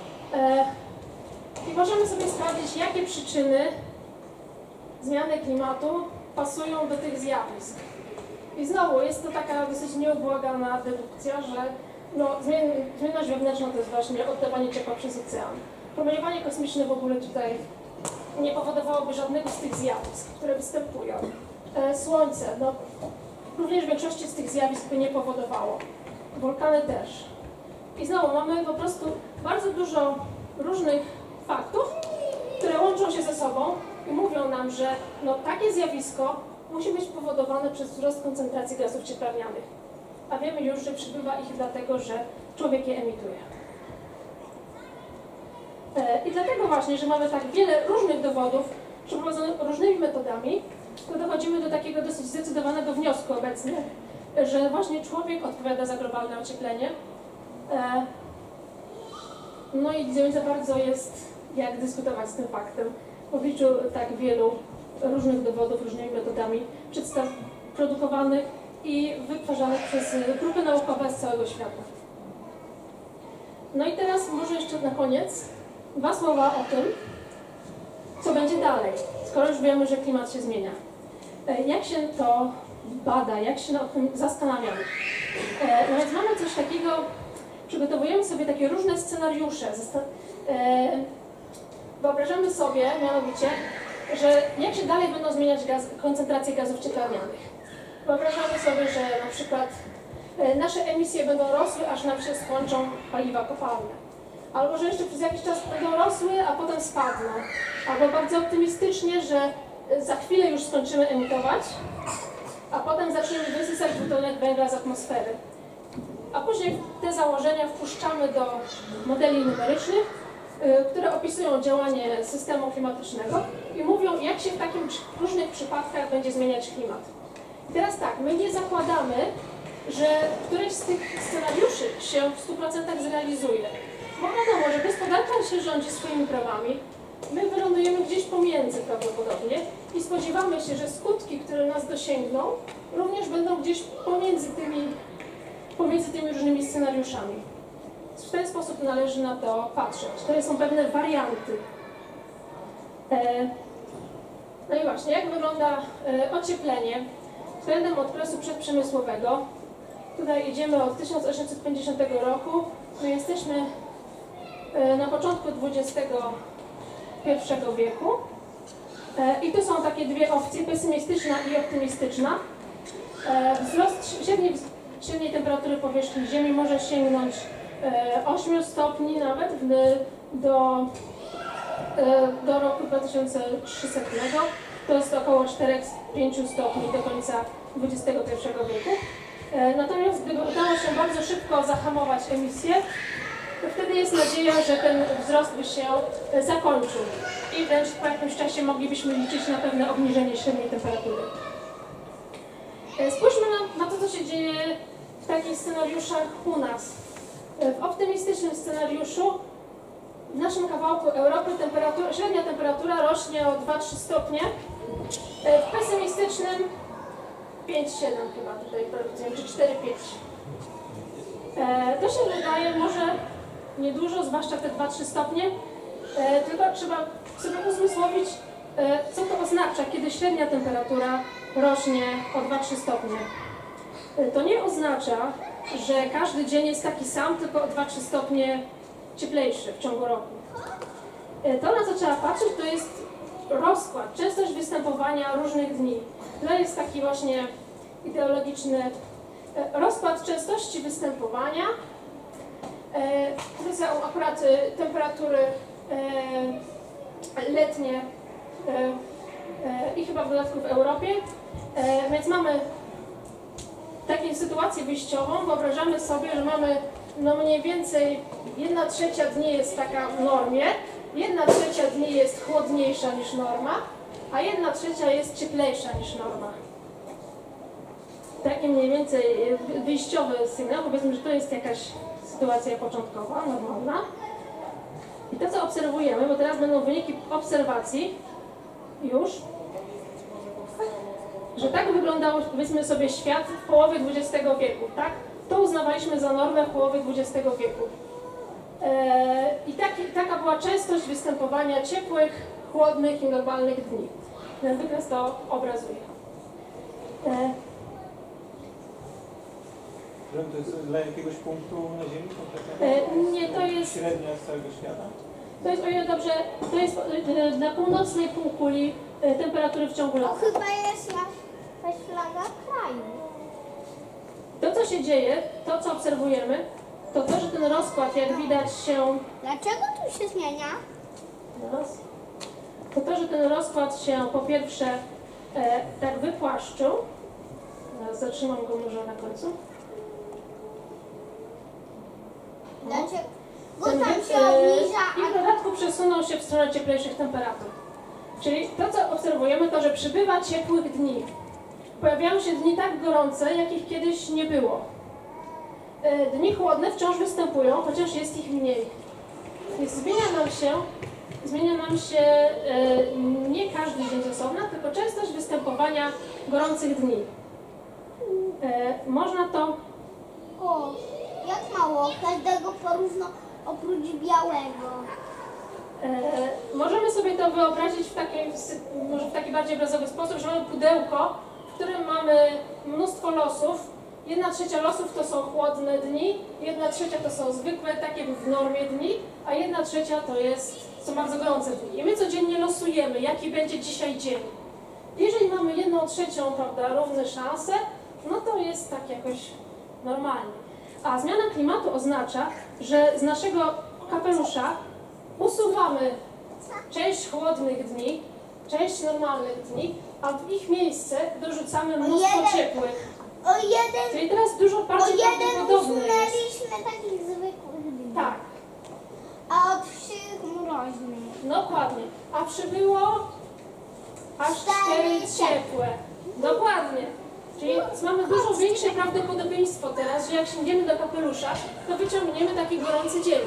I możemy sobie sprawdzić, jakie przyczyny zmiany klimatu pasują do tych zjawisk. I znowu jest to taka dosyć nieubłagana dedukcja, że no, zmienność wewnętrzna to jest właśnie oddawanie ciepła przez ocean. Promieniowanie kosmiczne w ogóle tutaj nie powodowałoby żadnego z tych zjawisk, które występują. Słońce, no, również większości z tych zjawisk by nie powodowało. Wulkany też. I znowu mamy po prostu bardzo dużo różnych faktów, które łączą się ze sobą i mówią nam, że no, takie zjawisko musi być powodowane przez wzrost koncentracji gazów cieplarnianych. A wiemy już, że przybywa ich dlatego, że człowiek je emituje. I dlatego właśnie, że mamy tak wiele różnych dowodów przeprowadzonych różnymi metodami, to dochodzimy do takiego dosyć zdecydowanego wniosku obecnie, że właśnie człowiek odpowiada za globalne ocieplenie. No i nie za bardzo jest jak dyskutować z tym faktem. W obliczu tak wielu różnych dowodów, różnymi metodami produkowanych i wytwarzanych przez grupy naukowe z całego świata. No i teraz może jeszcze na koniec 2 słowa o tym, co będzie dalej, skoro już wiemy, że klimat się zmienia. Jak się to bada, jak się nad tym zastanawiamy. No więc mamy coś takiego, przygotowujemy sobie takie różne scenariusze. Wyobrażamy sobie mianowicie, że jak się dalej będą zmieniać koncentracje gazów cieplarnianych. Wyobrażamy sobie, że na przykład nasze emisje będą rosły, aż nam się skończą paliwa kopalne. Albo że jeszcze przez jakiś czas będą rosły, a potem spadną. Albo bardzo optymistycznie, że za chwilę już skończymy emitować, a potem zaczniemy wysysać dwutlenek węgla z atmosfery. A później te założenia wpuszczamy do modeli numerycznych, które opisują działanie systemu klimatycznego i mówią, jak się w takich różnych przypadkach będzie zmieniać klimat. I teraz tak, my nie zakładamy, że któryś z tych scenariuszy się w 100% zrealizuje. Bo wiadomo, że gospodarka się rządzi swoimi prawami, my wylądujemy gdzieś pomiędzy prawdopodobnie i spodziewamy się, że skutki, które nas dosięgną, również będą gdzieś pomiędzy tymi różnymi scenariuszami. W ten sposób należy na to patrzeć. To są pewne warianty. No i właśnie, jak wygląda ocieplenie względem okresu przedprzemysłowego. Tutaj idziemy od 1850 roku. My jesteśmy na początku XXI wieku. I tu są takie dwie opcje, pesymistyczna i optymistyczna. Wzrost średniej temperatury powierzchni Ziemi może sięgnąć 8 stopni nawet do roku 2300. To jest około 4-5 stopni do końca XXI wieku. Natomiast gdyby udało się bardzo szybko zahamować emisję, wtedy jest nadzieja, że ten wzrost by się zakończył i wręcz po jakimś czasie moglibyśmy liczyć na pewne obniżenie średniej temperatury. Spójrzmy na to, co się dzieje w takich scenariuszach u nas. W optymistycznym scenariuszu w naszym kawałku Europy średnia temperatura rośnie o 2-3 stopnie, w pesymistycznym 5-7 chyba tutaj czy 4-5. To się wydaje może niedużo, zwłaszcza te 2-3 stopnie, tylko trzeba sobie uzmysłowić, co to oznacza, kiedy średnia temperatura rośnie o 2-3 stopnie. To nie oznacza, że każdy dzień jest taki sam, tylko o 2-3 stopnie cieplejszy w ciągu roku. To, na co trzeba patrzeć, to jest rozkład, częstość występowania różnych dni. To jest taki właśnie ideologiczny rozkład częstości występowania. To są akurat temperatury letnie i chyba w dodatku w Europie. Więc mamy taką sytuację wyjściową. Wyobrażamy sobie, że mamy no mniej więcej 1/3 dni jest taka w normie, 1/3 dni jest chłodniejsza niż norma, a 1/3 jest cieplejsza niż norma. Taki mniej więcej wyjściowy sygnał, powiedzmy, że to jest jakaś sytuacja początkowa, normalna. I to, co obserwujemy, bo teraz będą wyniki obserwacji już, że tak wyglądał, powiedzmy sobie, świat w połowie XX wieku, tak? To uznawaliśmy za normę w połowie XX wieku. I taka była częstość występowania ciepłych, chłodnych i normalnych dni. Ten wykres to obrazuje. To jest dla jakiegoś punktu na Ziemi konkretnego? Nie, to jest... Średnia z całego świata? To jest, o ile dobrze, to jest na północnej półkuli temperatury w ciągu To lata. chyba jest jakaś flaga kraju. To, co się dzieje, to, co obserwujemy, to to, że ten rozkład, jak widać się... Dlaczego tu się zmienia? To, że ten rozkład się po pierwsze tak wypłaszczył. Zaraz zatrzymam go może na końcu. Dlaczego? Bo Ten tam wy- się obniża, I w dodatku przesunął się w stronę cieplejszych temperatur. Czyli to, co obserwujemy, to, że przybywa ciepłych dni. Pojawiają się dni tak gorące, jakich kiedyś nie było. Dni chłodne wciąż występują, chociaż jest ich mniej. Więc zmienia nam się nie każdy dzień z osobna, tylko częstość występowania gorących dni. Można to... O, jak mało, każdego porówno oprócz białego. Możemy sobie to wyobrazić może w taki bardziej obrazowy sposób, że mamy pudełko, w którym mamy mnóstwo losów. 1/3 losów to są chłodne dni, 1/3 to są zwykłe, takie w normie dni, a 1/3 są bardzo gorące dni. I my codziennie losujemy, jaki będzie dzisiaj dzień. Jeżeli mamy 1/3, prawda, równe szanse, no to jest tak jakoś normalnie. A zmiana klimatu oznacza, że z naszego kapelusza usuwamy część chłodnych dni, część normalnych dni, a w ich miejsce dorzucamy mnóstwo ciepłych. O jeden, Czyli teraz dużo o bardziej jeden prawdopodobne jest. usunęliśmy takich zwykłych dni. Tak, A od wszystkich mroźnych. dokładnie. A przybyło aż 4 ciepłe. Dokładnie. Czyli mamy dużo większe prawdopodobieństwo teraz, że jak sięgniemy do kapelusza, to wyciągniemy taki gorący dzień.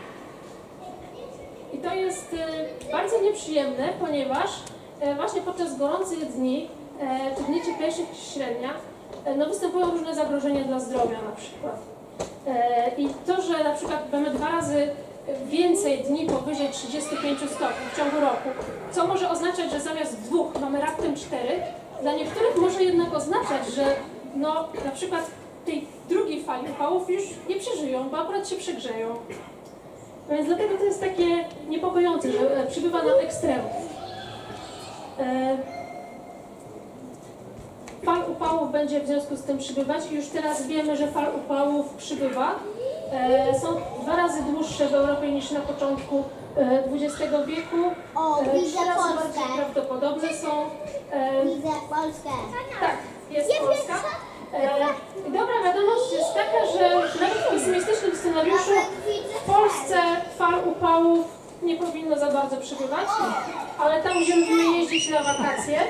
I to jest bardzo nieprzyjemne, ponieważ właśnie podczas gorących dni, czy dni cieplejszych średnia, no występują różne zagrożenia dla zdrowia na przykład. I to, że na przykład mamy 2 razy więcej dni powyżej 35 stopni w ciągu roku, co może oznaczać, że zamiast 2 mamy raptem 4, dla niektórych może jednak oznaczać, że no, na przykład tej drugiej fali upałów już nie przeżyją, bo akurat się przegrzeją. Więc dlatego to jest takie niepokojące, że przybywa nam ekstremów. Fal upałów będzie w związku z tym przybywać i już teraz wiemy, że fal upałów przybywa. Są 2 razy dłuższe w Europie niż na początku XX wieku. O, 3 widzę razy Polskę. bardziej prawdopodobne są. Widzę Polskę. Tak, jest Polska. I dobra wiadomość jest taka, że nawet w pesymistycznym scenariuszu Nawet widzę W Polsce fal upałów nie powinno za bardzo przybywać, ale tam, gdzie lubimy jeździć na wakacje,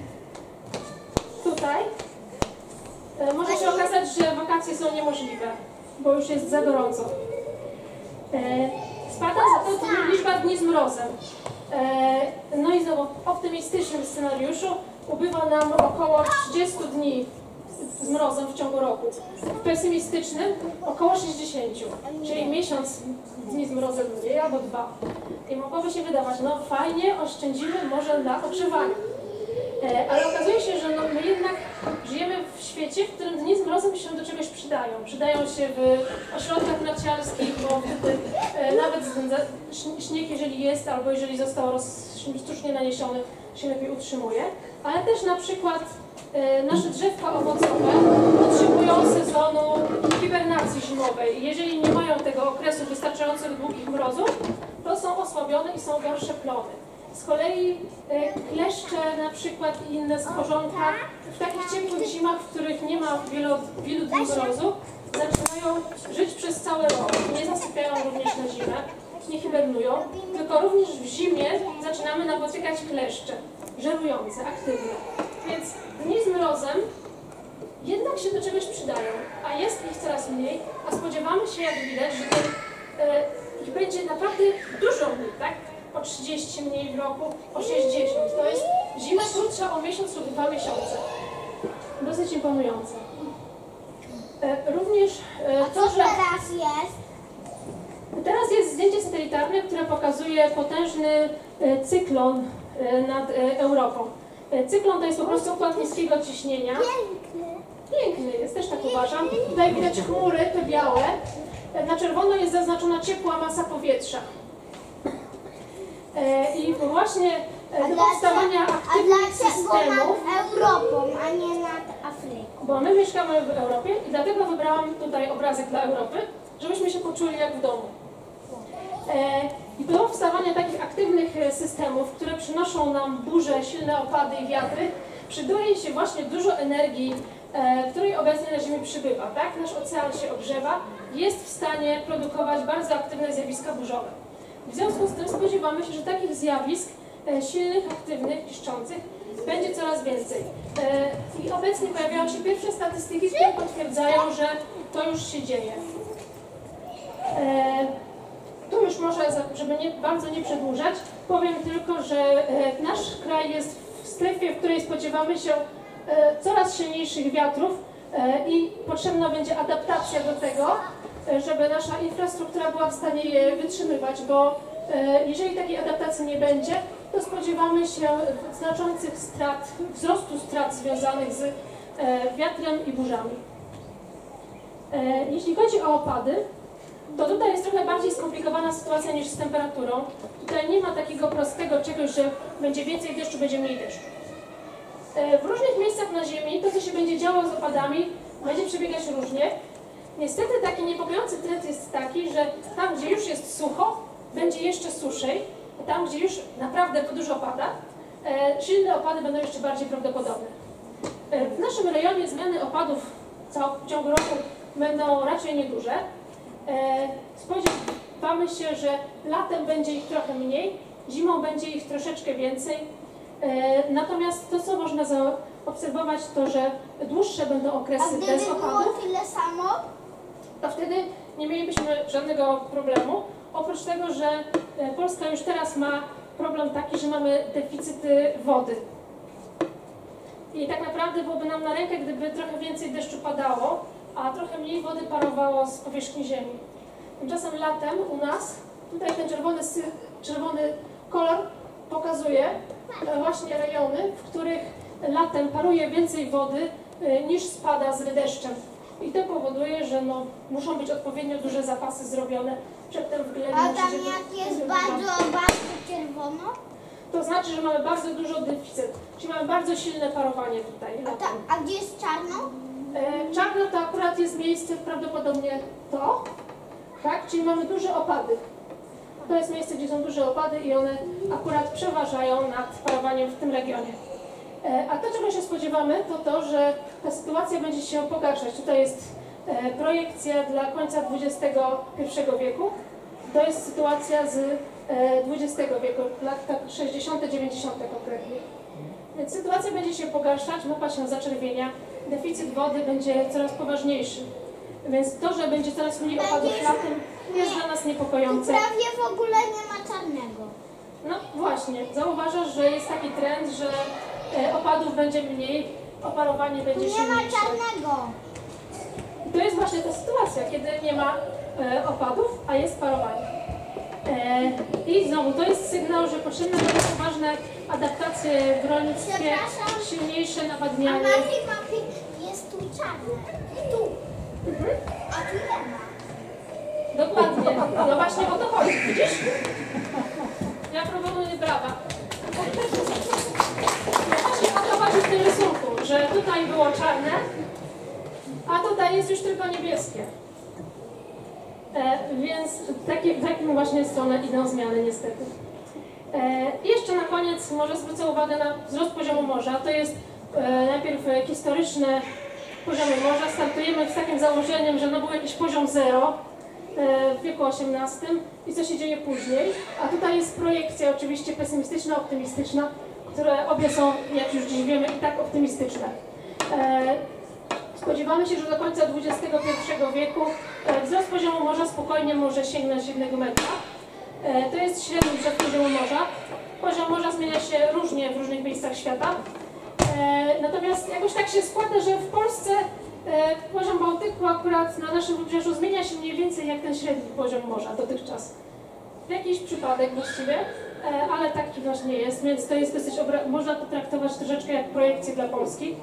tutaj, może się okazać, że wakacje są niemożliwe, bo już jest za gorąco. Spada za to liczba dni z mrozem. No i znowu w optymistycznym scenariuszu ubywa nam około 30 dni z mrozem w ciągu roku. W pesymistycznym około 60, czyli miesiąc dni z mrozem mniej albo 2. I mogłoby się wydawać, no fajnie, oszczędzimy może na ogrzewanie. Ale okazuje się, że no, my jednak żyjemy w świecie, w którym dni z mrozem się do czegoś przydają. Przydają się w ośrodkach narciarskich, bo wtedy nawet śnieg, jeżeli jest, albo jeżeli został sztucznie naniesiony, się lepiej utrzymuje. Ale też na przykład nasze drzewka owocowe potrzebują sezonu hibernacji zimowej. Jeżeli nie mają tego okresu wystarczających długich mrozów, to są osłabione i są gorsze plony. Z kolei kleszcze na przykład i inne stworzonka w takich ciepłych zimach, w których nie ma wielu dni mrozu, zaczynają żyć przez cały rok. Nie zasypiają również na zimę, nie hibernują, tylko również w zimie zaczynamy napotykać kleszcze, żerujące, aktywne. Więc dni z mrozem jednak się do czegoś przydają, a jest ich coraz mniej, a spodziewamy się, jak widać, że ich będzie naprawdę dużo mniej, tak? O 30 mniej w roku, o 60. To jest zima krótsza o miesiąc lub 2 miesiące. Dosyć imponujące. Również to, że teraz jest? teraz jest zdjęcie satelitarne, które pokazuje potężny cyklon nad Europą. Cyklon to jest po prostu układ niskiego ciśnienia. Piękny jest, też tak uważam. Tutaj widać chmury, te białe. Na czerwono jest zaznaczona ciepła masa powietrza. I właśnie do powstawania aktywnych systemów, nad Europą, a nie nad Afryką? bo my mieszkamy w Europie i dlatego wybrałam tutaj obrazek dla Europy, żebyśmy się poczuli jak w domu. I do powstawania takich aktywnych systemów, które przynoszą nam burze, silne opady i wiatry, przyduje się właśnie dużo energii, której obecnie na Ziemi przybywa. Tak? Nasz ocean się ogrzewa, jest w stanie produkować bardzo aktywne zjawiska burzowe. W związku z tym spodziewamy się, że takich zjawisk silnych, aktywnych, piszczących będzie coraz więcej. I obecnie pojawiają się pierwsze statystyki, które potwierdzają, że to już się dzieje. Tu już może, żeby bardzo nie przedłużać, powiem tylko, że nasz kraj jest w strefie, w której spodziewamy się coraz silniejszych wiatrów i potrzebna będzie adaptacja do tego, żeby nasza infrastruktura była w stanie je wytrzymywać, bo jeżeli takiej adaptacji nie będzie, to spodziewamy się znaczących strat, wzrostu strat związanych z wiatrem i burzami. Jeśli chodzi o opady, to tutaj jest trochę bardziej skomplikowana sytuacja niż z temperaturą. Tutaj nie ma takiego prostego czegoś, że będzie więcej deszczu, będzie mniej deszczu. W różnych miejscach na Ziemi to, co się będzie działo z opadami, będzie przebiegać różnie. Niestety taki niepokojący trend jest taki, że tam, gdzie już jest sucho, będzie jeszcze suszej, a tam, gdzie już naprawdę dużo pada, silne opady będą jeszcze bardziej prawdopodobne. W naszym rejonie zmiany opadów w ciągu roku będą raczej nieduże. Spodziewamy się, że latem będzie ich trochę mniej, zimą będzie ich troszeczkę więcej. Natomiast to, co można zaobserwować, to, że dłuższe będą okresy bez opadów. A gdyby było tyle samo? To wtedy nie mielibyśmy żadnego problemu. Oprócz tego, że Polska już teraz ma problem taki, że mamy deficyty wody. I tak naprawdę byłoby nam na rękę, gdyby trochę więcej deszczu padało, a trochę mniej wody parowało z powierzchni ziemi. Tymczasem latem u nas, tutaj ten czerwony kolor pokazuje właśnie rejony, w których latem paruje więcej wody niż spada z deszczem. I to powoduje, że muszą być odpowiednio duże zapasy zrobione przedtem w glebie. A tam jak jest bardzo czerwono? To znaczy, że mamy bardzo dużo deficyt, czyli mamy bardzo silne parowanie tutaj. A gdzie jest czarno? Czarno to akurat jest miejsce prawdopodobnie to, tak? Czyli mamy duże opady. To jest miejsce, gdzie są duże opady i one akurat przeważają nad parowaniem w tym regionie. A to, czego się spodziewamy, to to, że ta sytuacja będzie się pogarszać. Tutaj jest projekcja dla końca XXI wieku To jest sytuacja z XX wieku, lat 60., 90. konkretnie. Więc sytuacja będzie się pogarszać, mapa się zaczerwienia, deficyt wody będzie coraz poważniejszy. Więc to, że będzie coraz mniej opadów latem, jest dla nas niepokojące. Prawie w ogóle nie ma czarnego. No właśnie, zauważasz, że jest taki trend, że opadów będzie mniej, oparowanie będzie Nie ma silniejsze. czarnego. To jest właśnie ta sytuacja, kiedy nie ma opadów, a jest parowanie. I znowu, to jest sygnał, że potrzebne będą poważne adaptacje w rolnictwie, Przepraszam. silniejsze A nawadnianie. na tej mapie jest tu czarne. Tu. A tu nie ma. Dokładnie. No właśnie o to chodzi, widzisz? Ja proponuję brawa. No właśnie o to chodzi w tym rysunku, że tutaj było czarne, a tutaj jest już tylko niebieskie. Więc w takim właśnie stronę idą zmiany niestety. Jeszcze na koniec może zwrócę uwagę na wzrost poziomu morza. To jest najpierw historyczne poziomy morza. Startujemy z takim założeniem, że no był jakiś poziom 0 w wieku XVIII i co się dzieje później. A tutaj jest projekcja oczywiście pesymistyczna, optymistyczna, które obie są, jak już dziś wiemy, i tak optymistyczne. Spodziewamy się, że do końca XXI wieku wzrost poziomu morza spokojnie może sięgnąć 1 metra. To jest średni wzrost poziomu morza. Poziom morza zmienia się różnie w różnych miejscach świata. Natomiast jakoś tak się składa, że w Polsce poziom Bałtyku akurat na naszym wybrzeżu zmienia się mniej więcej jak ten średni poziom morza dotychczas. Jakiś przypadek właściwie, ale taki właśnie jest, więc to jest dosyć można to traktować troszeczkę jak projekcję dla Polski.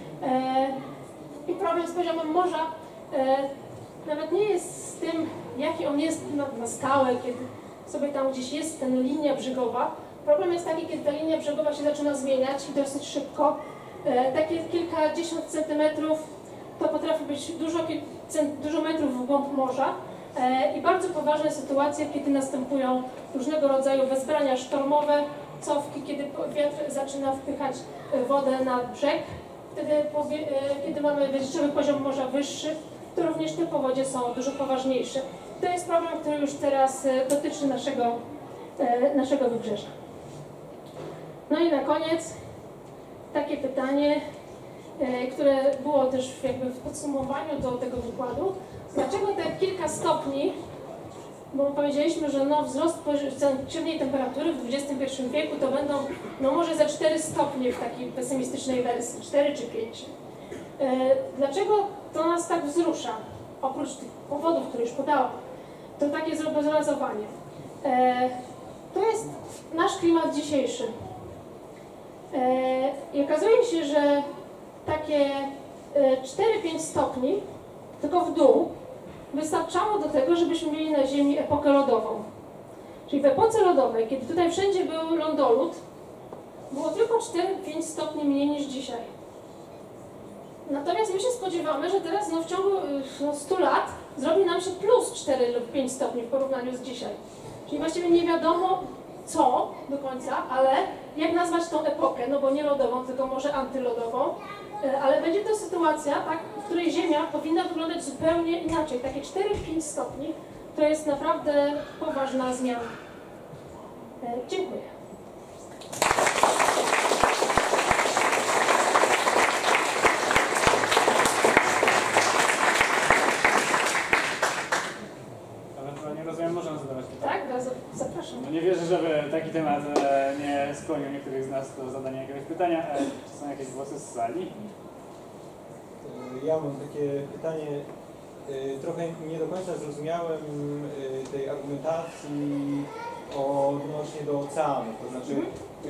I problem z poziomem morza nawet nie jest z tym, jaki on jest na skałę, kiedy sobie tam gdzieś jest ta linia brzegowa. Problem jest taki, kiedy ta linia brzegowa się zaczyna zmieniać i dosyć szybko. Takie kilkadziesiąt centymetrów to potrafi być dużo metrów w głąb morza. I bardzo poważne sytuacje, kiedy następują różnego rodzaju wezbrania sztormowe, cofki, kiedy wiatr zaczyna wpychać wodę na brzeg. Wtedy, kiedy mamy wyższy poziom morza wyższy, to również te powodzie są dużo poważniejsze. To jest problem, który już teraz dotyczy naszego wybrzeża. No i na koniec takie pytanie, które było też jakby w podsumowaniu do tego wykładu. Dlaczego te kilka stopni, bo powiedzieliśmy, że no wzrost średniej temperatury w XXI wieku to będą no może za 4 stopnie w takiej pesymistycznej wersji, 4 czy 5. Dlaczego to nas tak wzrusza? Oprócz tych powodów, które już podałam, to takie zobrazowanie. To jest nasz klimat dzisiejszy. I okazuje się, że takie 4-5 stopni, tylko w dół, wystarczało do tego, żebyśmy mieli na Ziemi epokę lodową. Czyli w epoce lodowej, kiedy tutaj wszędzie był lądolód, było tylko 4-5 stopni mniej niż dzisiaj. Natomiast my się spodziewamy, że teraz w ciągu 100 lat zrobi nam się plus 4 lub 5 stopni w porównaniu z dzisiaj. Czyli właściwie nie wiadomo co do końca, ale jak nazwać tą epokę, no bo nie lodową, tylko może antylodową. Ale będzie to sytuacja, tak, w której Ziemia powinna wyglądać zupełnie inaczej. Takie 4-5 stopni to jest naprawdę poważna zmiana. Dziękuję. Ale nie rozumiem, można zadawać pytania. Tak, bardzo zapraszam. No nie wierzę, żeby taki temat nie skłonił niektórych z nas do zadania jakiegoś pytania. Czy są jakieś głosy z sali? Ja mam takie pytanie, trochę nie do końca zrozumiałem tej argumentacji odnośnie do oceanu, to znaczy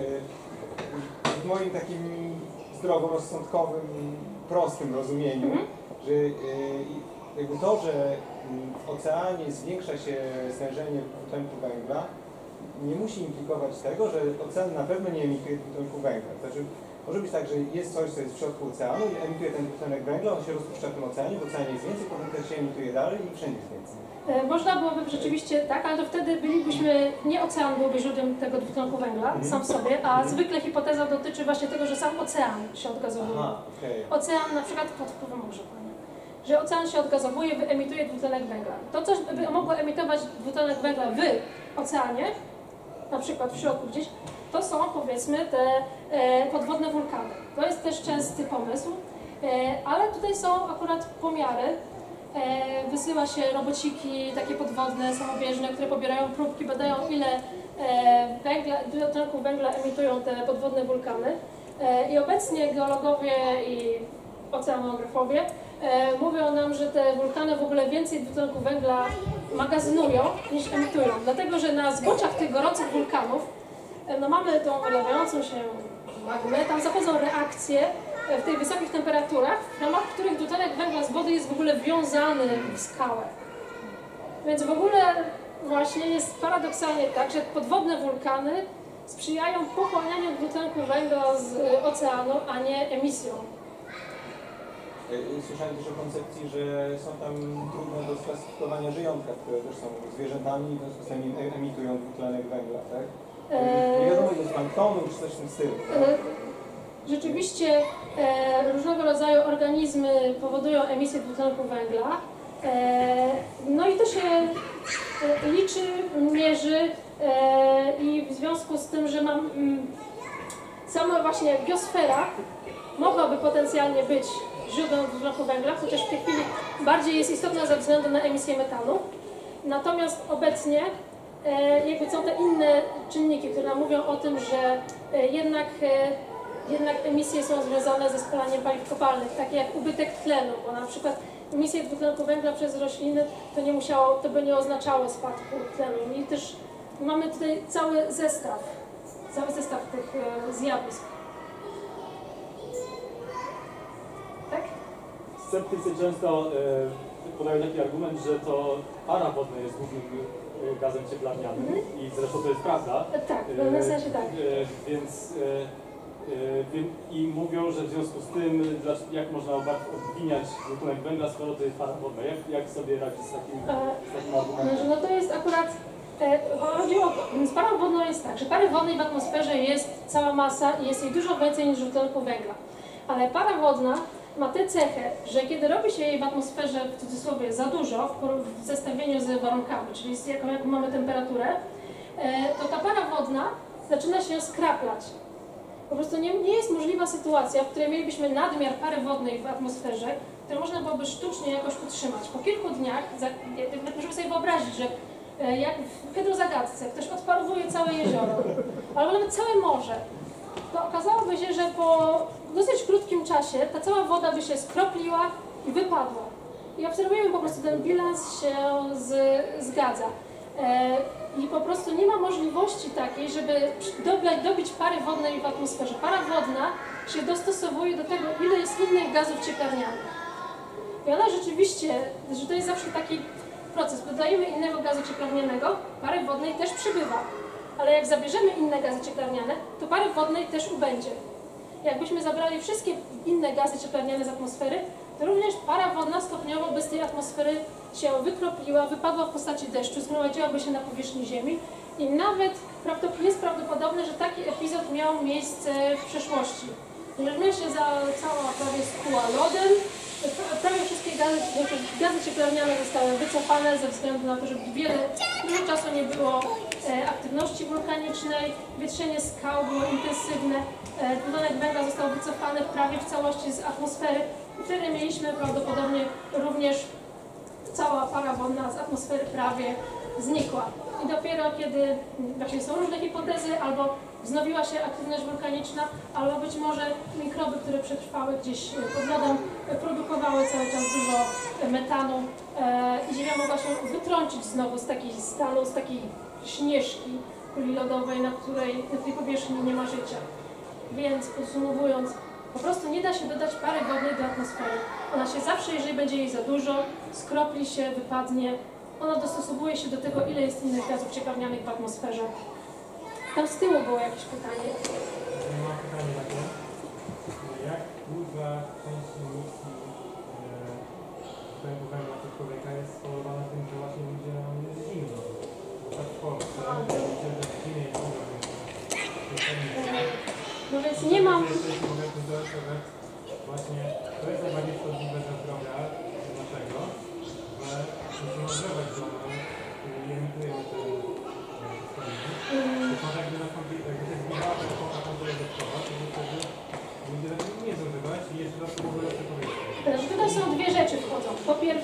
w moim takim zdroworozsądkowym, prostym rozumieniu, że jakby to, że w oceanie zwiększa się stężenie dwutlenku węgla, nie musi implikować tego, że ocean na pewno nie emituje dwutlenku węgla. Znaczy, może być tak, że jest coś, co jest w środku oceanu i emituje ten dwutlenek węgla, on się rozpuszcza w tym oceanie, w oceanie jest więcej, potem też się emituje dalej i wszędzie jest więcej. Można byłoby rzeczywiście tak, ale to wtedy nie ocean byłby źródłem tego dwutlenku węgla sam w sobie, a zwykle hipoteza dotyczy właśnie tego, że sam ocean się odgazowuje. Aha, okej. Ocean na przykład pod wpływem morza, że ocean się odgazowuje, wyemituje dwutlenek węgla. To, co by mogło emitować dwutlenek węgla w oceanie, na przykład w środku gdzieś, to są, powiedzmy, te podwodne wulkany. To jest też częsty pomysł, ale tutaj są akurat pomiary. Wysyła się robociki takie podwodne, samobieżne, które pobierają próbki, badają, ile dwutlenku węgla emitują te podwodne wulkany. I obecnie geologowie i oceanografowie mówią nam, że te wulkany w ogóle więcej dwutlenku węgla magazynują niż emitują. Dlatego, że na zboczach tych gorących wulkanów no mamy tą wylewającą się magmę, tam zachodzą reakcje w tych wysokich temperaturach, w ramach których dwutlenek węgla z wody jest w ogóle wiązany w skałę. Więc w ogóle właśnie jest paradoksalnie tak, że podwodne wulkany sprzyjają pochłanianiu dwutlenku węgla z oceanu, a nie emisją. Słyszałem też o koncepcji, że są tam trudne do sklasyfikowania żyjątka, które też są zwierzętami i w związku z tym emitują dwutlenek węgla, tak? Nie wiadomo, ile jest planktonu czy coś w tym stylu. Rzeczywiście różnego rodzaju organizmy powodują emisję dwutlenku węgla. No i to się liczy, mierzy i w związku z tym, że sama właśnie biosfera mogłaby potencjalnie być źródłem dwutlenku węgla, chociaż w tej chwili bardziej jest istotna ze względu na emisję metanu. Natomiast obecnie jakby są te inne czynniki, które nam mówią o tym, że jednak emisje są związane ze spalaniem paliw kopalnych, takie jak ubytek tlenu, bo na przykład emisje dwutlenku węgla przez rośliny to by nie oznaczało spadku tlenu. I też mamy tutaj cały zestaw tych zjawisk. Tak? Sceptycy często podają taki argument, że to para wodna jest głównym gazem cieplarnianym i zresztą to jest prawda. Tak, w pewnym sensie tak. I mówią, że w związku z tym, jak można obwiniać dwutlenek węgla, skoro to jest para wodna. Jak sobie radzić z takim argumentem? No to jest akurat, chodzi o to, z parą wodną jest tak, że pary wodnej w atmosferze jest cała masa i jest jej dużo więcej niż dwutlenku węgla. Ale para wodna ma tę cechę, że kiedy robi się jej w atmosferze, w cudzysłowie, za dużo w zestawieniu z warunkami, czyli z jaką mamy temperaturę, to ta para wodna zaczyna się skraplać. Po prostu nie jest możliwa sytuacja, w której mielibyśmy nadmiar pary wodnej w atmosferze, które można byłoby sztucznie jakoś utrzymać. Po kilku dniach, możemy sobie wyobrazić, że jak w hydrozagadce ktoś odparowuje całe jezioro, albo nawet całe morze, to okazałoby się, że po dosyć krótkim czasie ta cała woda by się skropliła i wypadła. I obserwujemy po prostu, ten bilans się zgadza. I po prostu nie ma możliwości takiej, żeby dobić pary wodnej w atmosferze. Para wodna się dostosowuje do tego, ile jest innych gazów cieplarnianych. I ona rzeczywiście, że to jest zawsze taki proces, dodajemy innego gazu cieplarnianego, pary wodnej też przybywa. Ale jak zabierzemy inne gazy cieplarniane, to pary wodnej też ubędzie. Jakbyśmy zabrali wszystkie inne gazy cieplarniane z atmosfery, to również para wodna stopniowo by z tej atmosfery się wykropliła, wypadła w postaci deszczu, zgromadziłaby się na powierzchni Ziemi i nawet jest prawdopodobne, że taki epizod miał miejsce w przeszłości. Ziemia się cała prawie skuła lodem, prawie wszystkie gazy cieplarniane zostały wycofane ze względu na to, że dużo czasu nie było aktywności wulkanicznej, wietrzenie skał było intensywne, dwutlenek węgla został wycofany prawie w całości z atmosfery i wtedy mieliśmy prawdopodobnie również cała para wodna z atmosfery prawie znikła. I dopiero kiedy, właśnie są różne hipotezy, albo wznowiła się aktywność wulkaniczna, albo być może mikroby, które przetrwały gdzieś pod wodą, produkowały cały czas dużo metanu i Ziemia mogła się wytrącić znowu z takiej stanu, z takiej śnieżki kuli lodowej, na tej powierzchni nie ma życia. Więc podsumowując, po prostu nie da się dodać pary wodnej do atmosfery. Ona się zawsze, jeżeli będzie jej za dużo, skropli się, wypadnie. Ona dostosowuje się do tego, ile jest innych gazów cieplarnianych w atmosferze. Tam z tyłu było jakieś pytanie. Mam pytanie takie. Jak duża część emisji dwutlenku węgla przez człowieka jest spowodowana tym, że właśnie ludzie nam jest zimno? Tak w Polsce, ludzie, że w zimie jest dużo więcej. No więc nie mam... Właśnie to jest najbardziej szkodliwe dla zdrowia,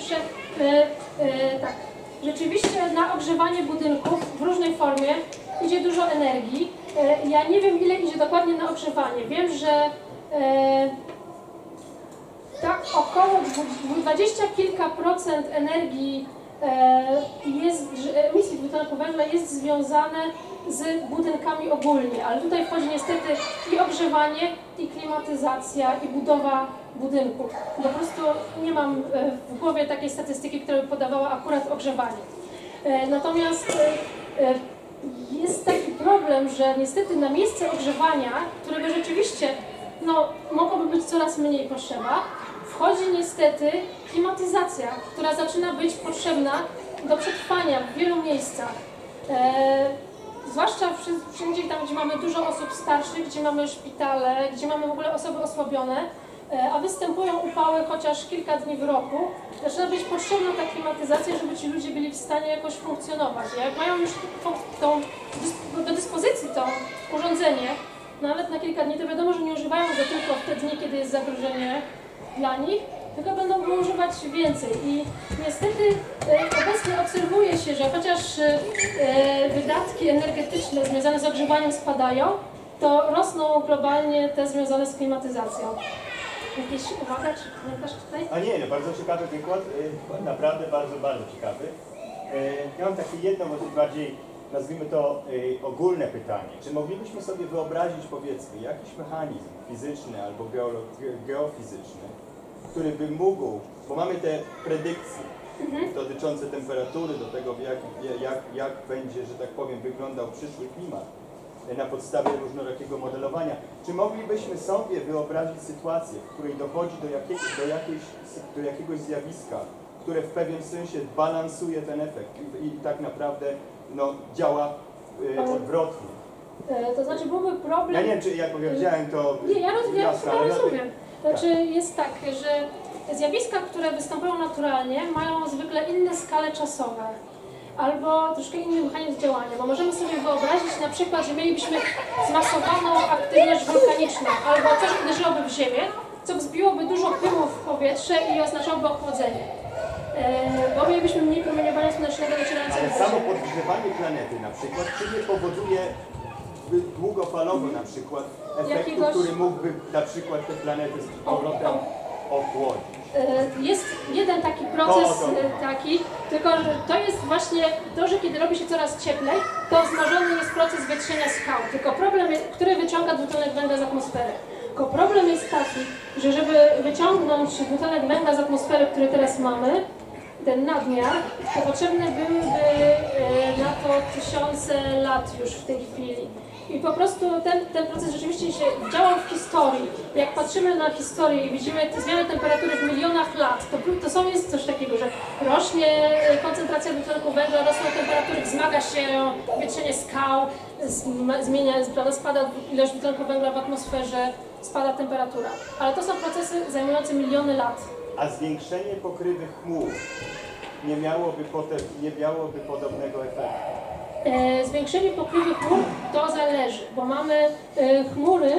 pierwsze, tak, rzeczywiście na ogrzewanie budynków w różnej formie idzie dużo energii. Ja nie wiem, ile idzie dokładnie na ogrzewanie. Wiem, że tak około 20 kilka procent energii emisji dwutlenku węgla jest związane z budynkami ogólnie, ale tutaj wchodzi niestety i ogrzewanie, i klimatyzacja, i budowa budynków. Po prostu nie mam w głowie takiej statystyki, która by podawała akurat ogrzewanie. Natomiast jest taki problem, że niestety na miejsce ogrzewania, którego rzeczywiście mogłoby być coraz mniej potrzeba, wchodzi niestety klimatyzacja, która zaczyna być potrzebna do przetrwania w wielu miejscach. Zwłaszcza wszędzie tam, gdzie mamy dużo osób starszych, gdzie mamy szpitale, gdzie mamy w ogóle osoby osłabione, a występują upały chociaż kilka dni w roku, zaczyna być potrzebna ta klimatyzacja, żeby ci ludzie byli w stanie jakoś funkcjonować. Jak mają już do dyspozycji to urządzenie, nawet na kilka dni, to wiadomo, że nie używają go tylko w te dni, kiedy jest zagrożenie dla nich, tylko będą go używać więcej. I niestety obecnie obserwuje się, że chociaż wydatki energetyczne związane z ogrzewaniem spadają, to rosną globalnie te związane z klimatyzacją. Jakieś uwaga, czy komentarz tutaj? A nie, no bardzo ciekawy wykład, naprawdę bardzo, bardzo ciekawy. Ja mam takie jedno, może bardziej, nazwijmy to ogólne pytanie. Czy moglibyśmy sobie wyobrazić, powiedzmy, jakiś mechanizm fizyczny albo geofizyczny, który by mógł, bo mamy te predykcje dotyczące temperatury, do tego jak będzie, że tak powiem, wyglądał przyszły klimat na podstawie różnorakiego modelowania. Czy moglibyśmy sobie wyobrazić sytuację, w której dochodzi do jakiegoś zjawiska, które w pewien sensie balansuje ten efekt i tak naprawdę działa odwrotnie? To znaczy byłby problem... Ja nie wiem, czy jak powiedziałem to... Nie, ja rozumiem. Znaczy tak. jest tak, że zjawiska, które występują naturalnie, mają zwykle inne skale czasowe albo troszkę inny mechanizm działania, bo możemy sobie wyobrazić na przykład, że mielibyśmy zmasowaną aktywność wulkaniczną albo coś uderzyłoby w ziemię, co wzbiłoby dużo pyłu w powietrze i oznaczałoby ochłodzenie. Bo mielibyśmy mniej promieniowania słonecznego docierającego do Ale samo ziemi. podgrzewanie planety na przykład, czy nie powoduje długofalowo na przykład efektu, który mógłby na przykład te planety z powrotem ochłodzić? Jest jeden taki proces, tylko że to jest właśnie to, że kiedy robi się coraz cieplej, to wzmożony jest proces wietrzenia skał, tylko problem jest, który wyciąga dwutlenek węgla z atmosfery. Tylko problem jest taki, że żeby wyciągnąć dwutlenek węgla z atmosfery, który teraz mamy, ten nadmiar, to potrzebne byłyby na to tysiące lat już w tej chwili. I po prostu ten proces rzeczywiście się działał w historii. Jak patrzymy na historię i widzimy te zmiany temperatury w milionach lat, to jest coś takiego, że rośnie koncentracja dwutlenku węgla, rosną temperatury, wzmaga się wietrzenie skał, spada ilość dwutlenku węgla w atmosferze, spada temperatura. Ale to są procesy zajmujące miliony lat. A zwiększenie pokrywy chmur nie miałoby podobnego efektu? Zwiększenie pokrywy chmur to zależy, bo mamy chmury,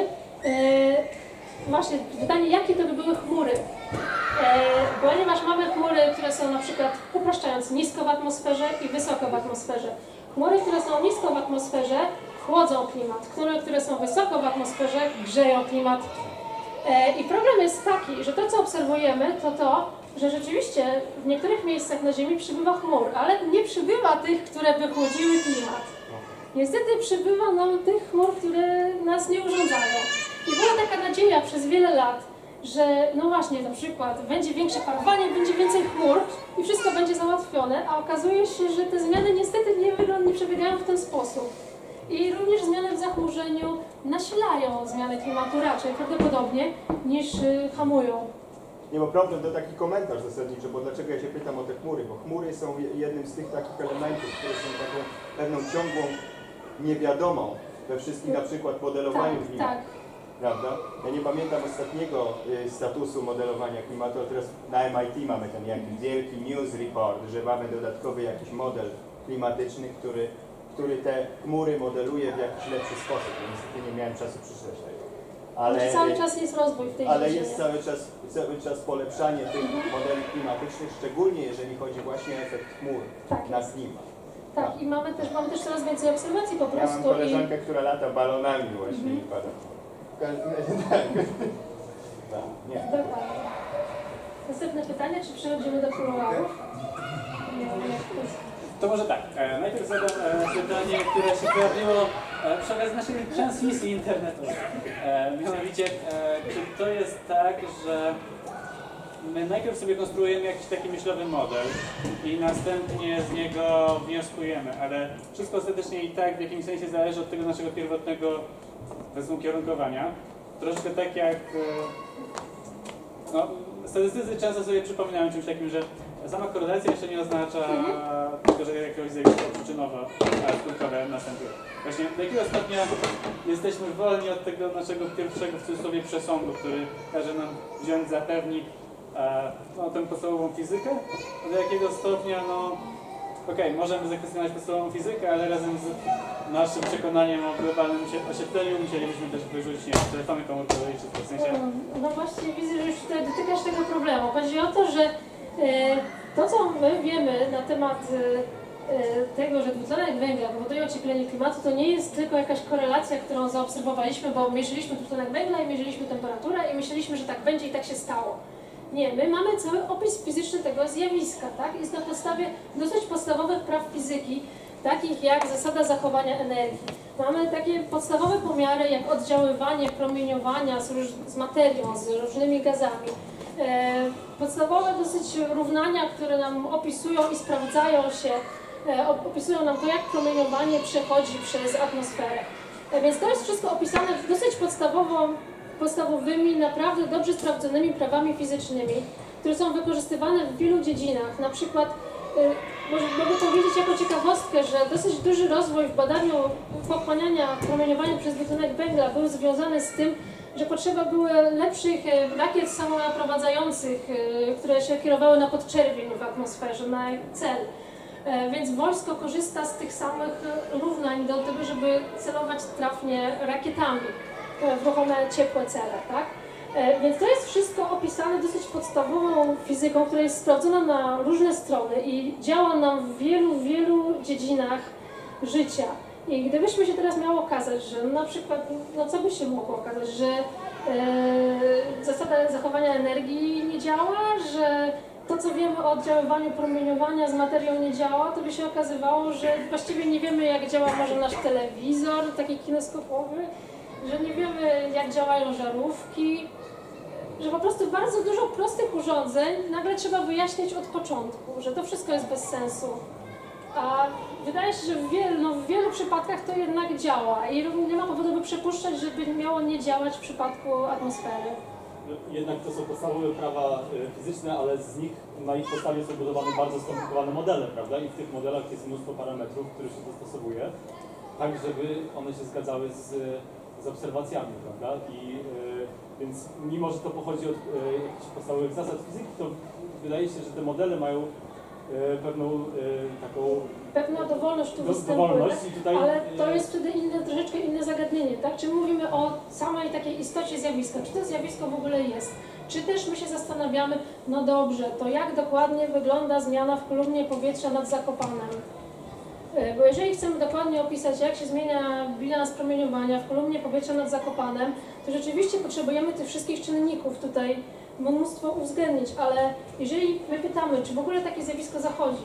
właśnie pytanie, jakie to by były chmury, ponieważ mamy chmury, które są na przykład, upraszczając, nisko w atmosferze i wysoko w atmosferze. Chmury, które są nisko w atmosferze, chłodzą klimat, chmury, które są wysoko w atmosferze, grzeją klimat. I problem jest taki, że to, co obserwujemy, to, że rzeczywiście w niektórych miejscach na Ziemi przybywa chmur, ale nie przybywa tych, które wychłodziły klimat. Niestety przybywa nam tych chmur, które nas nie urządzają. I była taka nadzieja przez wiele lat, że no właśnie, na przykład będzie większe parowanie, będzie więcej chmur i wszystko będzie załatwione, a okazuje się, że te zmiany niestety nie przebiegają w ten sposób. I również zmiany w zachmurzeniu nasilają zmiany klimatu raczej prawdopodobnie niż hamują. Nie, bo problem to taki komentarz zasadniczy, bo dlaczego ja się pytam o te chmury, bo chmury są jednym z tych takich elementów, które są taką pewną ciągłą niewiadomą we wszystkim na przykład modelowaniu klimatu. Tak. Prawda? Ja nie pamiętam ostatniego statusu modelowania klimatu, a teraz na MIT mamy ten jakiś wielki news report, że mamy dodatkowy jakiś model klimatyczny, który te chmury modeluje w jakiś lepszy sposób. Ja niestety nie miałem czasu przeczytać tego. ale, cały czas jest rozwój w tej ale dziedzinie. jest cały czas polepszanie tych modeli klimatycznych, szczególnie jeżeli chodzi właśnie o efekt chmur Tak na jest. klimat. Tak, i mamy też coraz więcej obserwacji po Ja prostu. mam koleżankę, która lata balonami właśnie i pada. W każdym razie tak. Tak, nie. Dokładnie. Następne pytanie, czy przechodzimy do kuluarów? To może tak, najpierw zadam pytanie, które się pojawiło przy okazji naszej transmisji internetowej. Mianowicie, czy to jest tak, że my najpierw sobie konstruujemy jakiś taki myślowy model i następnie z niego wnioskujemy, ale wszystko ostatecznie i tak w jakimś sensie zależy od tego naszego pierwotnego, powiedzmy, ukierunkowania. Troszkę tak jak no, statystycy często sobie przypominają czymś takim, że sama korelacja jeszcze nie oznacza tego, że jakiegoś zjawiska przyczynowo-skutkowe następuje. Właśnie do jakiego stopnia jesteśmy wolni od tego naszego pierwszego, w cudzysłowie, przesądu, który każe nam wziąć za pewnik no, tę podstawową fizykę, do jakiego stopnia, no okej, możemy zakwestionować podstawową fizykę, ale razem z naszym przekonaniem o globalnym ociepleniu musielibyśmy też wyrzucić, nie wiem, telefony komórkowe i wszystko, w sensie... No właśnie widzę, że już tutaj dotykasz tego problemu. Chodzi o to, że to, co my wiemy na temat tego, że dwutlenek węgla powoduje ocieplenie klimatu, to nie jest tylko jakaś korelacja, którą zaobserwowaliśmy, bo mierzyliśmy dwutlenek węgla i mierzyliśmy temperaturę i myśleliśmy, że tak będzie i tak się stało. Nie, my mamy cały opis fizyczny tego zjawiska, tak? Jest na podstawie dosyć podstawowych praw fizyki, takich jak zasada zachowania energii. Mamy takie podstawowe pomiary, jak oddziaływanie promieniowania z materią, z różnymi gazami. Podstawowe dosyć równania, które nam opisują i sprawdzają się, opisują nam to, jak promieniowanie przechodzi przez atmosferę. Więc to jest wszystko opisane dosyć podstawowymi, naprawdę dobrze sprawdzonymi prawami fizycznymi, które są wykorzystywane w wielu dziedzinach. Na przykład mogę powiedzieć jako ciekawostkę, że dosyć duży rozwój w badaniu pochłaniania promieniowania przez dwutlenek węgla był związany z tym, że potrzeba było lepszych rakiet samonaprowadzających, które się kierowały na podczerwień w atmosferze, na cel. Więc wojsko korzysta z tych samych równań do tego, żeby celować trafnie rakietami w ruchome ciepłe cele, tak? Więc to jest wszystko opisane dosyć podstawową fizyką, która jest sprawdzona na różne strony i działa nam w wielu dziedzinach życia. I gdybyśmy się teraz miało okazać, że na przykład, no co by się mogło okazać, że zasada zachowania energii nie działa, że to, co wiemy o oddziaływaniu promieniowania z materią nie działa, to by się okazywało, że właściwie nie wiemy, jak działa może nasz telewizor, taki kineskopowy, że nie wiemy, jak działają żarówki, że po prostu bardzo dużo prostych urządzeń nagle trzeba wyjaśnić od początku, że to wszystko jest bez sensu. A wydaje się, że w wielu przypadkach to jednak działa i nie ma powodu, by przypuszczać, żeby miało nie działać w przypadku atmosfery. Jednak to są podstawowe prawa fizyczne, ale z nich, na ich podstawie są budowane bardzo skomplikowane modele, prawda? I w tych modelach jest mnóstwo parametrów, które się dostosowuje, tak żeby one się zgadzały z obserwacjami, prawda? Więc mimo, że to pochodzi od jakichś podstawowych zasad fizyki, to wydaje się, że te modele mają pewna dowolność tu występuje, ale to jest wtedy troszeczkę inne zagadnienie, tak? Czy mówimy o samej takiej istocie zjawiska, czy to zjawisko w ogóle jest? Czy też my się zastanawiamy, no dobrze, to jak dokładnie wygląda zmiana w kolumnie powietrza nad Zakopanem? Bo jeżeli chcemy dokładnie opisać, jak się zmienia bilans promieniowania w kolumnie powietrza nad Zakopanem, to rzeczywiście potrzebujemy tych wszystkich czynników tutaj mnóstwo uwzględnić, ale jeżeli my pytamy, czy w ogóle takie zjawisko zachodzi,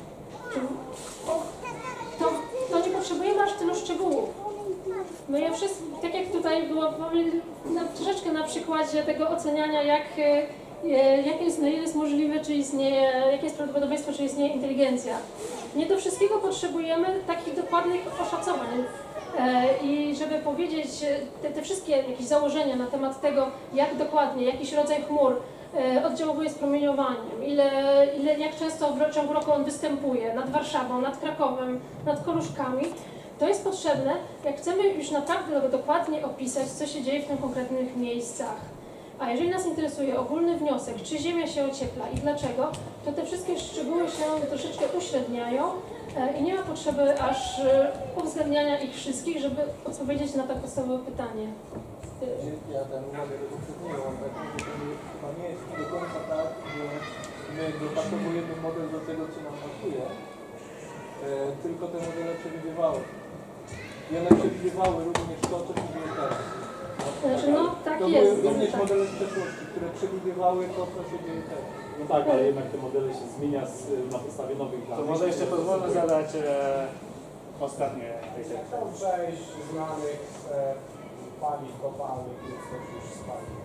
to nie potrzebujemy aż tylu szczegółów. No ja wszystko, tak jak tutaj było, mamy troszeczkę na przykładzie tego oceniania, na ile jest możliwe, czy istnieje, jakie jest prawdopodobieństwo, czy istnieje inteligencja. Nie do wszystkiego potrzebujemy takich dokładnych oszacowań. I żeby powiedzieć te wszystkie jakieś założenia na temat tego, jak dokładnie jakiś rodzaj chmur oddziałuje z promieniowaniem, jak często w ciągu roku on występuje nad Warszawą, nad Krakowem, nad Koruszkami, to jest potrzebne, jak chcemy już naprawdę dokładnie opisać, co się dzieje w tych konkretnych miejscach. A jeżeli nas interesuje ogólny wniosek, czy Ziemia się ociepla i dlaczego, to te wszystkie szczegóły się troszeczkę uśredniają i nie ma potrzeby aż uwzględniania ich wszystkich, żeby odpowiedzieć na tak podstawowe pytanie. Ja tę uwagę do poprzedniego mam taką, że to chyba nie jest do końca tak, że my dopasowujemy model do tego, co nam pasuje, tylko te modele przewidywały. I one przewidywały również to, co się dzieje teraz. Znaczy, no tak To jest. były również Tak. modele z przeszłości, które przewidywały to, co się dzieje teraz. No tak, ale jednak te modele się zmienia na podstawie nowych danych. To może jeszcze pozwolę zadać ostatnie pytanie. Jak to przejść znanych paliw kopalnych, jest to już spalił?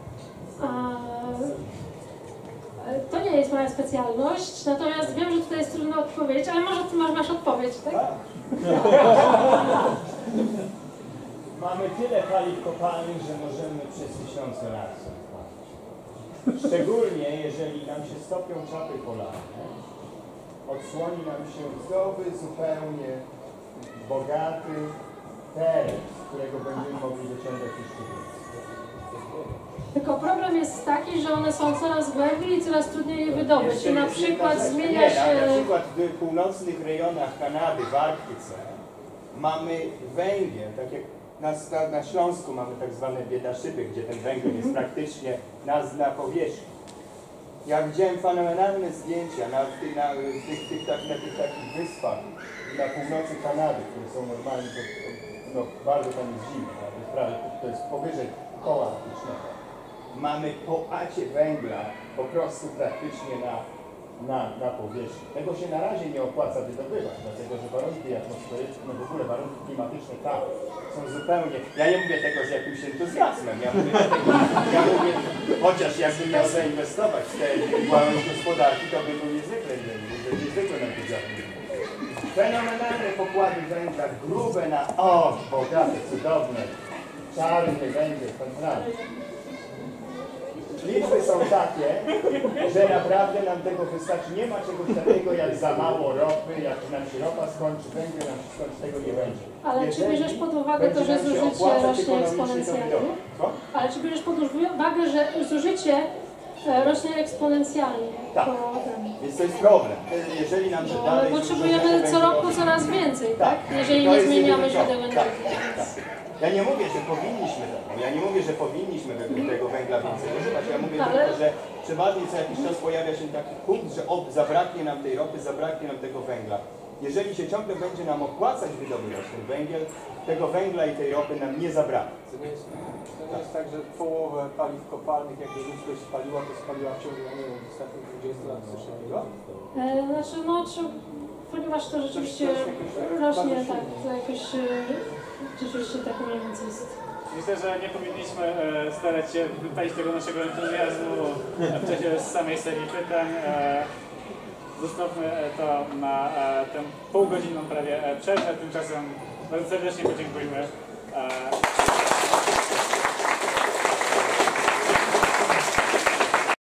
To nie jest moja specjalność, natomiast wiem, że tutaj jest trudno odpowiedzieć, ale może ty masz odpowiedź, tak? Mamy tyle paliw kopalnych, że możemy przez 1000 lat sobie palić. Szczególnie jeżeli nam się stopią czapy polarne, odsłoni nam się zdrowy, zupełnie bogaty teren, z którego będziemy mogli wyciągać jeszcze więcej. Tylko problem jest taki, że one są coraz głębiej i coraz trudniej je wydobyć. I na przykład zmienia się... Na przykład w północnych rejonach Kanady, w Arktyce, mamy węgiel, tak jak na Śląsku mamy tak zwane biedaszyby, gdzie ten węgiel jest praktycznie na powierzchni. Ja widziałem fenomenalne zdjęcia na tych takich wyspach na północy Kanady, które są normalnie, bardzo tam jest zimno, to jest powyżej koła arktycznego. Mamy połacie węgla po prostu praktycznie na powierzchni. Tego się na razie nie opłaca wydobywać, dlatego że warunki atmosferyczne, no w ogóle warunki klimatyczne tam są zupełnie... Ja nie mówię tego z jakimś entuzjazmem, ja mówię, chociaż jakbym miał zainwestować w te gałęzie gospodarki, to by był niezwykle entuzjazm. Fenomenalne pokłady węgla, grube bogate, cudowne, czarny węgiel, fantastycznie. Liczby są takie, że naprawdę nam tego wystarczy. Nie ma czegoś takiego jak za mało ropy, jak nam się ropa skończy, węgiel nam się skończy, tego nie będzie. Ale czy bierzesz pod uwagę to, że zużycie rośnie eksponencjalnie? Ale czy bierzesz pod uwagę, że zużycie rośnie eksponencjalnie? Tak. Więc to jest problem. Jeżeli nam się dalej... Potrzebujemy co roku coraz więcej, tak? Jeżeli nie zmieniamy źródeł energii. Ja nie mówię, że powinniśmy tego węgla więcej używać. Ja mówię tylko, że przeważnie co jakiś czas pojawia się taki punkt, że zabraknie nam tej ropy, zabraknie nam tego węgla. Jeżeli się ciągle będzie nam opłacać wydobywać ten węgiel, tego węgla i tej ropy nam nie zabraknie. To nie jest tak, że połowę paliw kopalnych, jak ludzkość spaliła, to spaliła w ciągu, nie wiem, ostatnich 20 lat coś takiego? Znaczy, ponieważ to rzeczywiście rośnie, tak, to jakoś rzeczywiście tak mniej więcej jest. Myślę, że nie powinniśmy starać się wypalić tego naszego entuzjazmu w czasie samej serii pytań. Zostawmy to na tę półgodzinną prawie przerwę. Tymczasem bardzo serdecznie podziękujmy